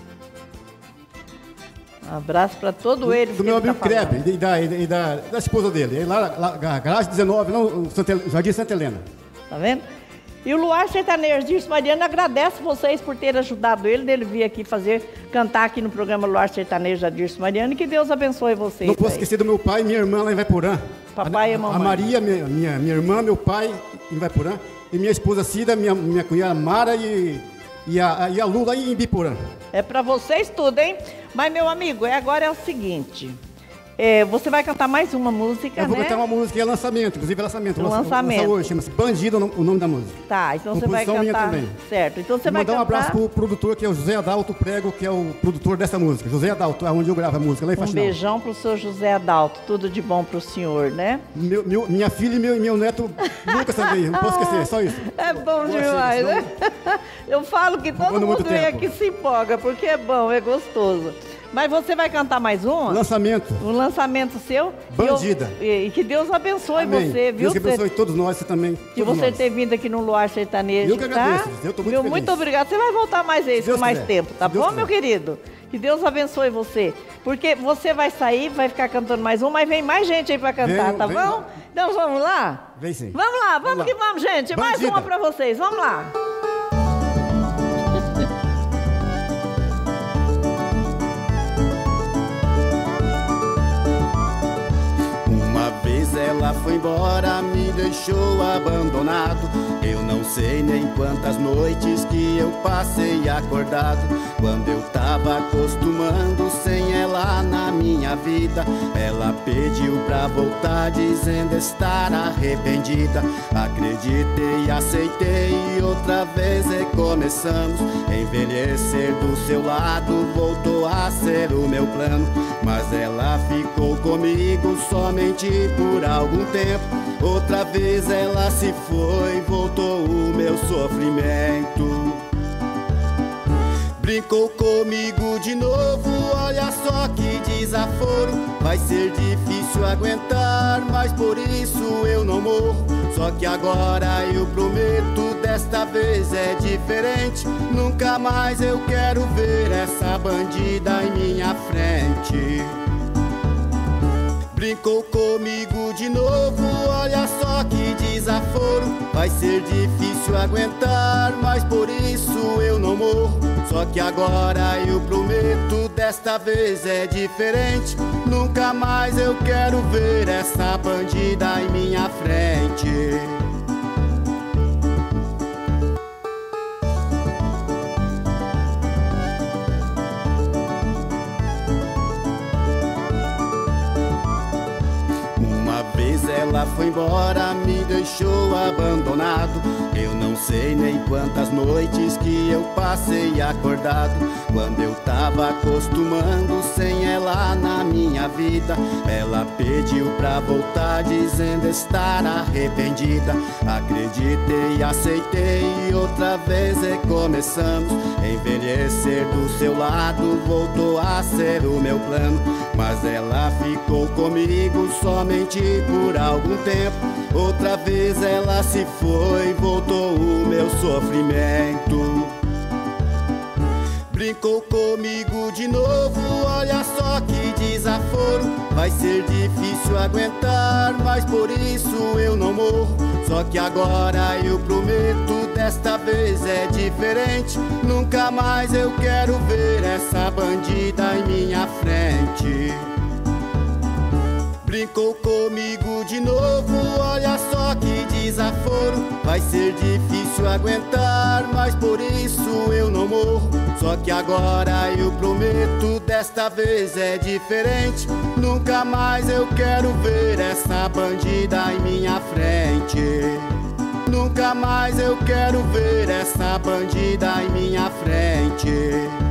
Abraço para todo ele. Do meu amigo Krebe e da esposa dele. Lá, Garagem 19, Jardim Santa Helena. Tá vendo? E o Luar Sertanejo, Dirce Mariane, agradece vocês por terem ajudado ele vir aqui cantar aqui no programa Luar Sertanejo da Dirce Mariane. Que Deus abençoe vocês. Não posso esquecer do meu pai e minha irmã lá em Vaiporã. Papai e mamãe. A Maria, minha irmã, meu pai em Vaiporã. E minha esposa Cida, minha cunhada Mara e a Lu lá em Biporã. É pra vocês tudo, hein? Mas, meu amigo, agora é o seguinte... você vai cantar mais uma música, Eu vou cantar uma música, é lançamento, inclusive é lançamento. Lançamento. Hoje, chama-se Bandido, o nome da música. Tá, então você vai cantar... minha também. Certo, então você vai mandar cantar... um abraço pro produtor, que é o José Adalto Prego, que é o produtor dessa música. José Adalto, é onde eu gravo a música, lá em Faxinal. Um beijão pro seu José Adalto, tudo de bom pro senhor, né? Minha filha e meu neto Lucas também, não posso esquecer, só isso. É bom demais, né? Eu falo que todo mundo vem aqui se empolga, porque é bom, é gostoso. Mas você vai cantar mais um? Lançamento. Um lançamento seu? Bandida. E que Deus abençoe você, viu? Deus que abençoe todos nós, você também. De você ter vindo aqui no Luar Sertanejo, eu que agradeço, eu tô muito feliz. Muito obrigado. Você vai voltar mais vezes, com mais tempo, tá bom, meu querido? Que Deus abençoe você. Porque você vai sair, vai ficar cantando mais um, mas vem mais gente aí pra cantar, tá bom? Então vamos lá? Vem sim. Vamos lá, vamos que vamos, gente. Bandida. Mais uma pra vocês, vamos lá. Uma vez ela foi embora, me deixou abandonado. Eu não sei nem quantas noites que eu passei acordado. Quando eu tava acostumando sem ela na minha vida, ela pediu pra voltar dizendo estar arrependida. Acreditei, aceitei e outra vez recomeçamos. Envelhecer do seu lado voltou a ser o meu plano. Mas ela ficou comigo somente por algum algum tempo. Outra vez ela se foi, voltou o meu sofrimento. Brincou comigo de novo, olha só que desaforo. Vai ser difícil aguentar, mas por isso eu não morro. Só que agora eu prometo, desta vez é diferente. Nunca mais eu quero ver essa bandida em minha frente. Brincou comigo de novo, olha só que desaforo. Vai ser difícil aguentar, mas por isso eu não morro. Só que agora eu prometo, desta vez é diferente. Nunca mais eu quero ver essa bandida em minha frente. Ela foi embora, me deixou abandonado. Eu não sei nem quantas noites que eu passei acordado. Quando eu tava acostumando sem ela na minha vida, ela pediu pra voltar dizendo estar arrependida. Acreditei, aceitei e outra vez recomeçamos. Envelhecer do seu lado voltou a ser o meu plano. Mas ela ficou comigo somente por algum tempo. Outra vez ela se foi, voltou o meu sofrimento. Brincou comigo de novo, olha só que desaforo. Vai ser difícil aguentar, mas por isso eu não morro. Só que agora eu prometo, desta vez é diferente. Nunca mais eu quero ver essa bandida em minha frente. Brincou comigo de novo, olha só que desaforo. Vai ser difícil aguentar, mas por isso eu não morro. Só que agora eu prometo, desta vez é diferente. Nunca mais eu quero ver essa bandida em minha frente. Nunca mais eu quero ver essa bandida em minha frente.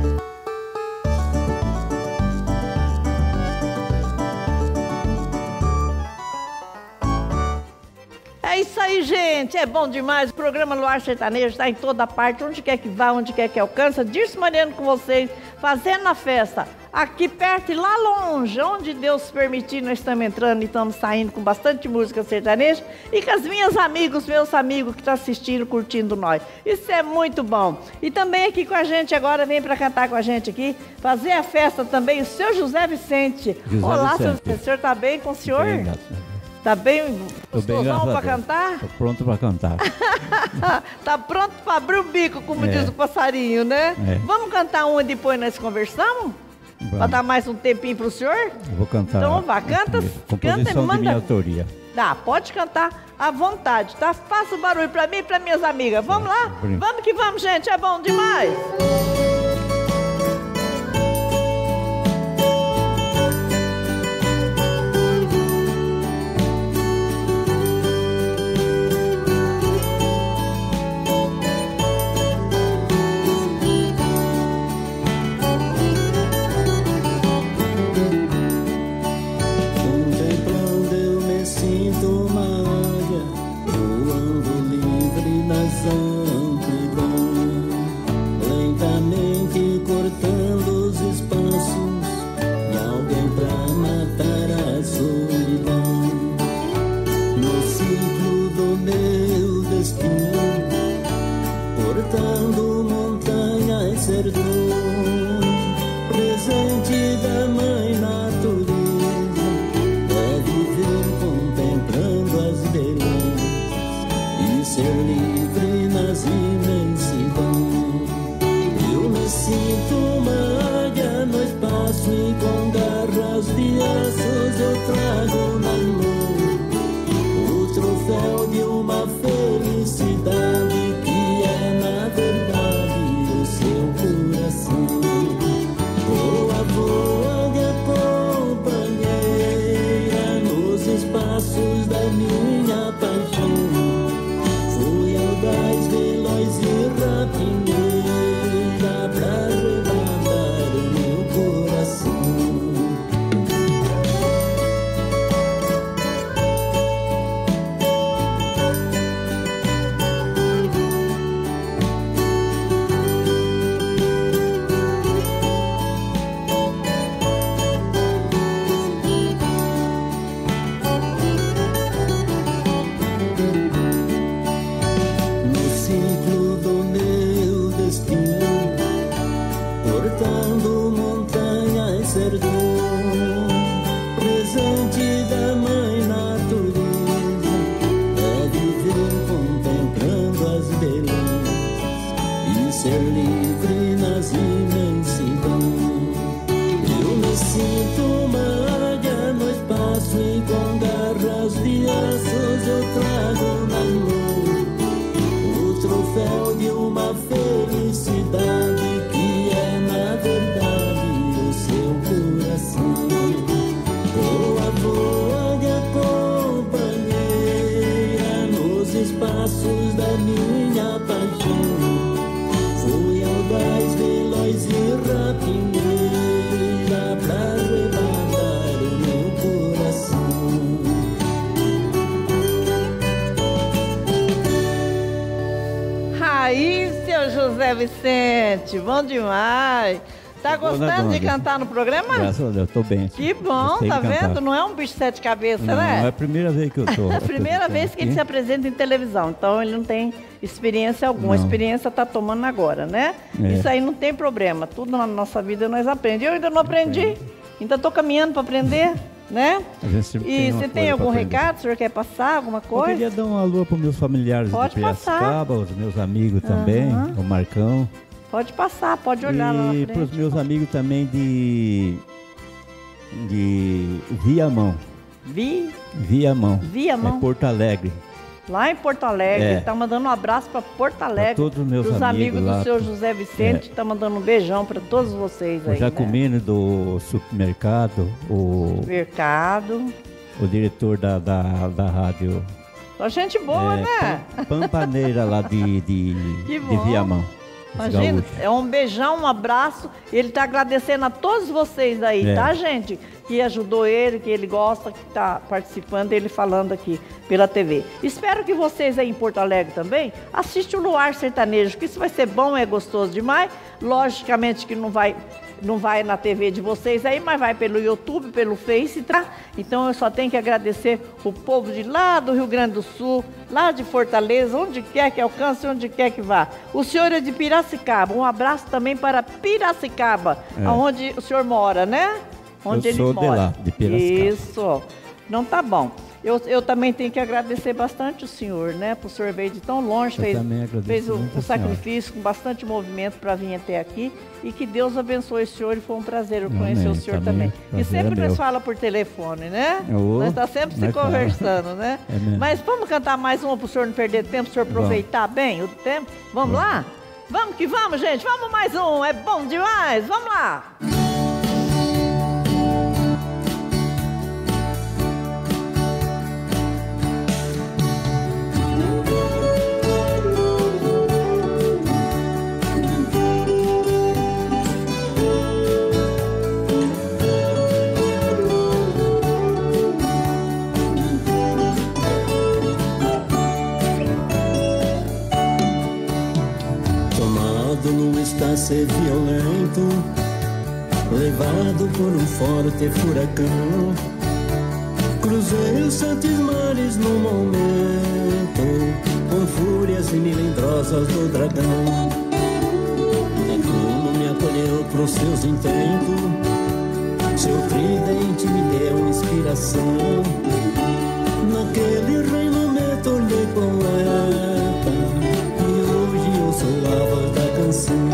É isso aí, gente. É bom demais. O programa Luar Sertanejo está em toda parte, onde quer que vá, onde quer que alcança. Dirce Mariano com vocês, fazendo a festa. Aqui perto e lá longe, onde Deus permitir, nós estamos entrando e estamos saindo com bastante música sertaneja. E com as minhas amigas, meus amigos que estão assistindo, curtindo nós. Isso é muito bom. E também aqui com a gente agora, vem para cantar com a gente aqui, fazer a festa também, o seu José Vicente. Olá, Vicente. O senhor está bem com o senhor? Bem, tá bem gostosão para cantar? Tô pronto para cantar. Tá pronto para abrir o bico, como diz o passarinho, né? É. Vamos cantar uma e depois nós conversamos? Para dar mais um tempinho pro senhor? Eu vou cantar. Então vá, canta e manda. De minha autoria. Tá, pode cantar à vontade, tá? Faça o barulho para mim e para minhas amigas. Vamos lá? Vamos que vamos, gente, é bom demais. lentamente cortando os espaços de alguém pra matar a solidão. No ciclo do meu destino, cortando montanhas, sertões, presente da mãe natureza, é viver contemplando as belezas e ser livre nas imensidões. Eu me sinto uma águia no espaço e com garras de aços eu trago na mão o troféu de uma felicidade que é na verdade o seu coração. braços da minha paixão. Fui audaz, veloz e rapinheira pra arrebatar o meu coração. Aí, seu José Vicente, bom demais. Tá gostando de cantar no programa? Graças a Deus, tô bem. Que bom, tá vendo? Não é um bicho de sete cabeças, né? Não, é a primeira vez que eu tô. É a primeira vez que ele se apresenta em televisão, então ele não tem experiência alguma. A experiência tá tomando agora, né? Isso aí não tem problema. Tudo na nossa vida nós aprendemos. Eu ainda não aprendi, ainda tô caminhando para aprender, né? E você tem algum recado? O senhor quer passar alguma coisa? Eu queria dar um alô para meus familiares de Piracicaba, os meus amigos também, o Marcão. Pode passar, pode olhar lá na frente. E para os meus amigos também de Viamão. Viamão. Viamão. É Porto Alegre. Lá em Porto Alegre. Ele tá mandando um abraço para Porto Alegre. Para todos os meus amigos lá, do seu José Vicente. Tá mandando um beijão para todos vocês aí. O Jacomino, né? Do supermercado. O diretor da rádio. Só gente boa, né? Pampaneira lá de Viamão. Imagina, é um beijão, um abraço. Ele está agradecendo a todos vocês aí, tá, gente? Que ajudou ele, que ele gosta, que está participando, ele falando aqui pela TV. Espero que vocês aí em Porto Alegre também assistam o Luar Sertanejo, que isso vai ser bom, é gostoso demais. Logicamente que não vai na TV de vocês aí, mas vai pelo YouTube, pelo Face, tá? Então eu só tenho que agradecer o povo de lá do Rio Grande do Sul, lá de Fortaleza, onde quer que alcance, onde quer que vá. O senhor é de Piracicaba, um abraço também para Piracicaba, onde o senhor mora, né? Onde ele mora. De lá, de Piracicaba. Isso, não tá bom. Eu também tenho que agradecer bastante o senhor, né? Por o senhor veio de tão longe, fez o sacrifício com bastante movimento para vir até aqui. E que Deus abençoe o senhor e foi um prazer eu conhecer o senhor também. E sempre nos fala por telefone, né? Nós está sempre se conversando, né? Mas vamos cantar mais uma para o senhor não perder tempo, para o senhor aproveitar bem o tempo? Vamos lá? Vamos que vamos, gente! Vamos mais um! É bom demais! Vamos lá! Ser violento, levado por um forte furacão, cruzei os santos mares no momento, com fúrias melindrosas do dragão. Netuno me acolheu pros seus intentos, seu tridente me deu inspiração. Naquele reino me tornei poeta, e hoje eu sou a voz da canção.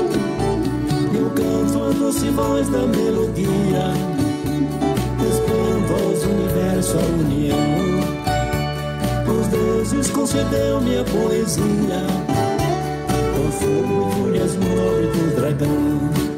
A doce voz da melodia, expondo aos universos a união. Os deuses concedeu-me a poesia, com fogo e fúrias nobre do dragão.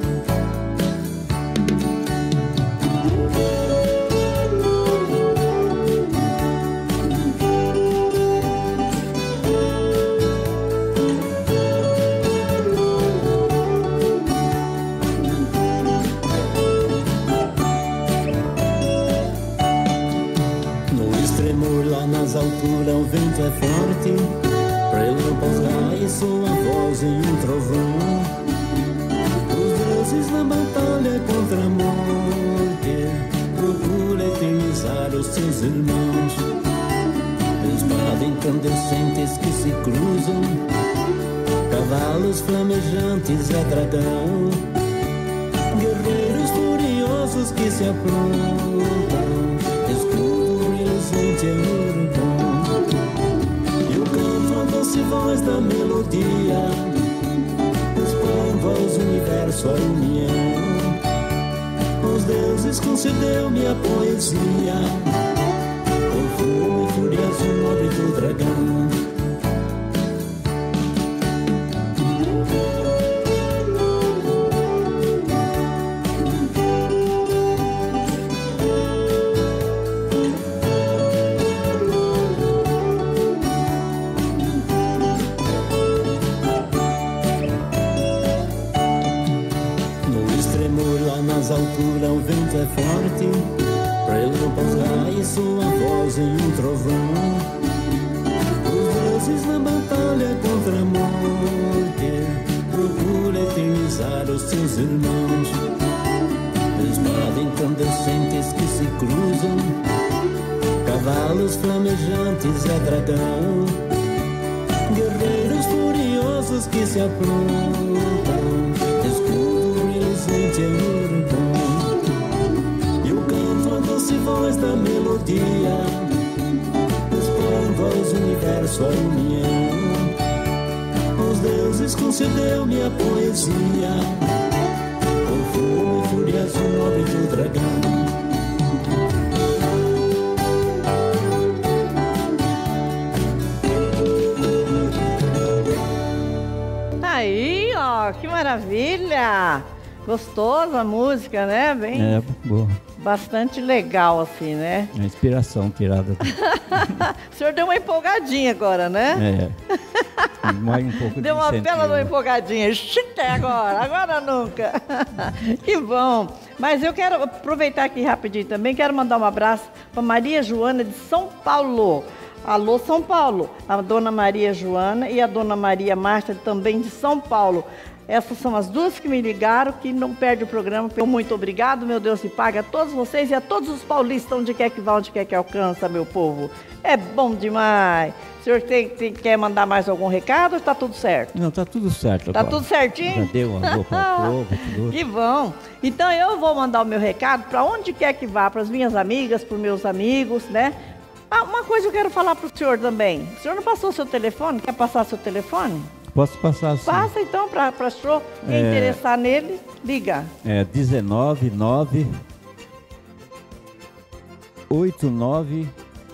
Altura o vento é forte, relâmpagos raios soam a voz em um trovão. Os deuses na batalha contra a morte procuram eternizar os seus irmãos. Espadas incandescentes que se cruzam, cavalos flamejantes a dragão, guerreiros furiosos que se aprontam, escudo reluzente é urbano. Eu canto a doce voz da melodia, expondo aos universos a união. Os deuses concedeu-me a poesia, com fogo e fúria azul nobre do dragão. avisar os seus irmãos. Espada incandescentes que se cruzam, cavalos flamejantes é dragão, guerreiros furiosos que se aprontam, escudo reluzente é urbão. E eu canto a doce voz da melodia, expondo aos universos a união. Os deuses concedeu-me a poesia, com fogo e fúria azul nobre do dragão. Aí, ó, que maravilha! Gostosa a música, né? Bem, boa. Bastante legal, assim, né? A inspiração tirada. O senhor deu uma empolgadinha agora, né? Mais um pouco deu uma bela empolgadinha. Até agora nunca. Que bom. Mas eu quero aproveitar aqui rapidinho também, quero mandar um abraço para Maria Joana de São Paulo. Alô, São Paulo. A dona Maria Joana e a dona Maria Marta também de São Paulo. Essas são as duas que me ligaram, que não perde o programa. Muito obrigado, meu Deus, e paga a todos vocês e a todos os paulistas, onde quer que vá, onde quer que alcança, meu povo. É bom demais. O senhor quer mandar mais algum recado ou está tudo certo? Não, está tudo certo. Está tudo certinho? Já deu uma boa para o povo, tudo. Que bom. Então eu vou mandar o meu recado para onde quer que vá, para as minhas amigas, para os meus amigos, né? Ah, uma coisa eu quero falar para o senhor também. O senhor não passou o seu telefone? Quer passar seu telefone? Posso passar sim. Passa então para o senhor. Quem interessar nele, liga. É 199 8910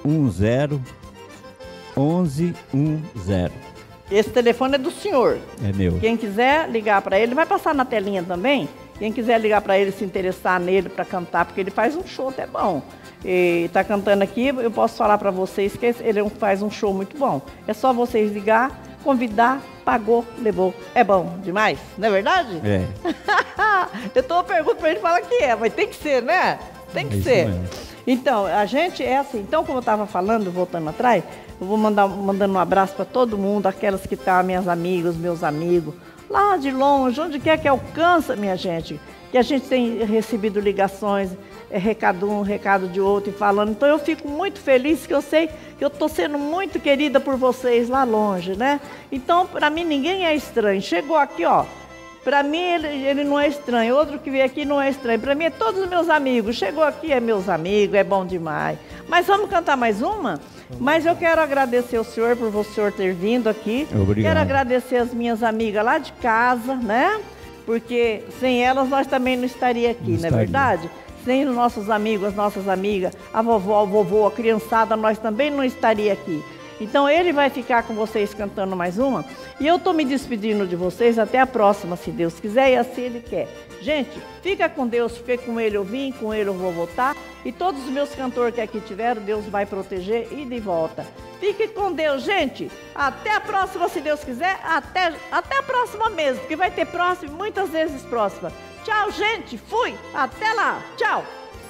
1110. Esse telefone é do senhor. É meu. Quem quiser ligar para ele, vai passar na telinha também. Quem quiser ligar para ele, se interessar nele para cantar, porque ele faz um show até bom. E tá cantando aqui, eu posso falar para vocês que ele faz um show muito bom. É só vocês ligar, convidar, pagou, levou. É bom demais, não é verdade? É. Eu tô perguntando para ele falar que mas tem que ser, né? Tem que ser. Então, a gente é assim. Então, como eu estava falando, voltando atrás, eu vou mandando um abraço para todo mundo, aquelas que estão, minhas amigas, meus amigos, lá de longe, onde quer que alcança, minha gente, que a gente tem recebido ligações, recado um, recado de outro e falando. Então eu fico muito feliz, que eu sei que eu estou sendo muito querida por vocês lá longe, né? Então, para mim, ninguém é estranho. Chegou aqui, ó, para mim ele não é estranho. Outro que veio aqui não é estranho. Para mim é todos os meus amigos. Chegou aqui é meus amigos, é bom demais. Mas vamos cantar mais uma? Mas eu quero agradecer o senhor por o senhor ter vindo aqui. Obrigado. Quero agradecer as minhas amigas lá de casa, né? Porque sem elas nós também não estaria aqui, não é verdade? Sem os nossos amigos, as nossas amigas, a vovó, o vovô, a criançada, nós também não estaria aqui. Então ele vai ficar com vocês cantando mais uma. E eu estou me despedindo de vocês até a próxima, se Deus quiser e assim Ele quer. Gente, fica com Deus, porque com Ele eu vim, com Ele eu vou voltar. E todos os meus cantores que aqui tiveram, Deus vai proteger e de volta. Fique com Deus, gente. Até a próxima, se Deus quiser. Até a próxima mesmo, porque vai ter próxima, muitas vezes próxima. Tchau, gente. Fui. Até lá. Tchau.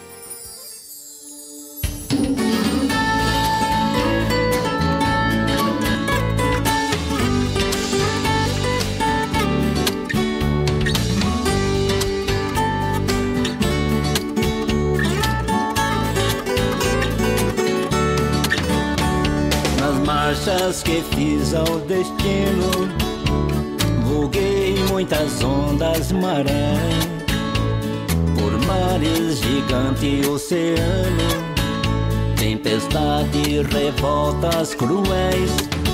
Nas marchas que fiz ao destino, voguei muitas ondas, maré, por mares, gigante oceano, tempestade, revoltas cruéis,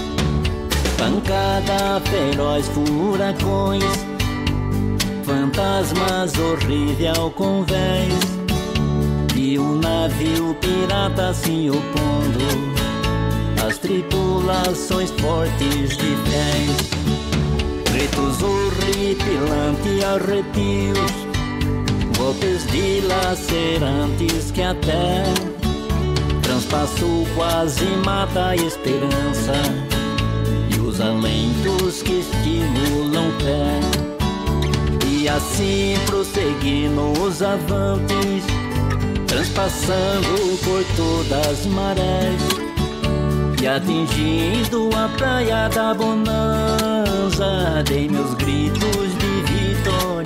pancada feroz, furacões, fantasmas horríveis ao convés, e um navio pirata se opondo às tripulações fortes de pés. Gritos horripilantes, arrepios, golpes dilacerantes que até transpassou, quase mata a esperança, e os alentos que estimulam o pé. E assim prosseguindo os avantes, transpassando por todas as marés, e atingindo a praia da bonança, dei meus gritos de vitória.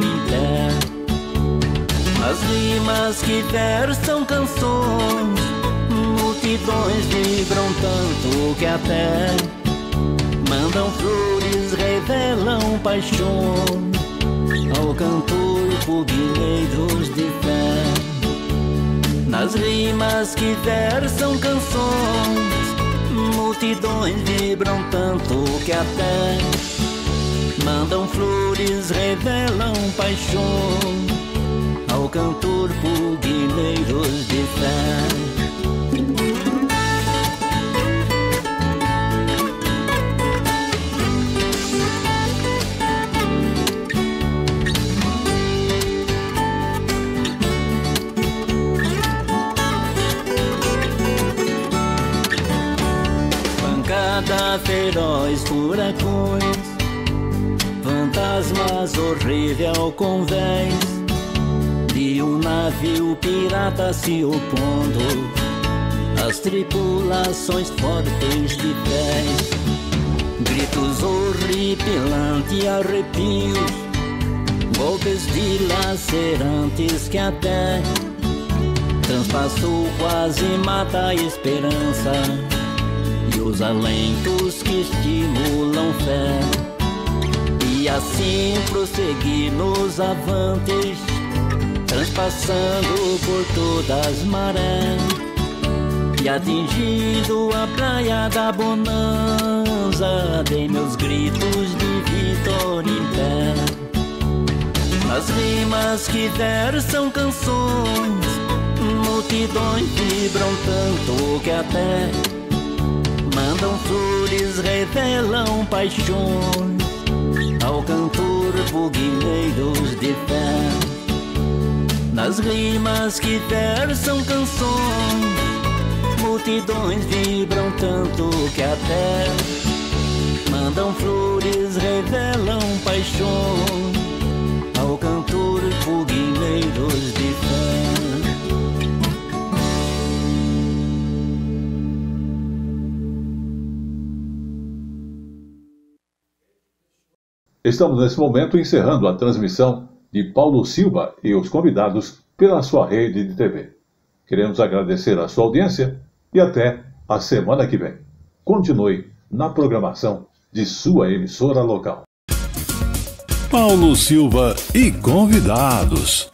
rimas que versam canções, multidões vibram tanto que até mandam flores, revelam paixões ao cantor, fogueiros de fé. Nas rimas que versam canções, multidões vibram tanto que até mandam flores, revelam paixões ao cantor, fogueiros de fé. Feroz, furacões, fantasmas, horrível convés de um navio pirata se opondo às tripulações fortes de pés. Gritos horripilantes, arrepios, golpes dilacerantes que até transpassou, quase mata a esperança, e os alentos que estimulam fé. E assim prosseguir nos avantes, transpassando por todas as marés, e atingindo a praia da bonança, dei meus gritos de vitória em pé. Nas rimas que versam canções, multidões vibram tanto que até mandam flores, revelam paixões ao cantor, fogueiros de fé. Nas rimas que versam canções, multidões vibram tanto que até mandam flores, revelam paixões ao cantor, fogueiros de fé. Estamos nesse momento encerrando a transmissão de Paulo Silva e os convidados pela sua rede de TV. Queremos agradecer a sua audiência e até a semana que vem. Continue na programação de sua emissora local. Paulo Silva e convidados.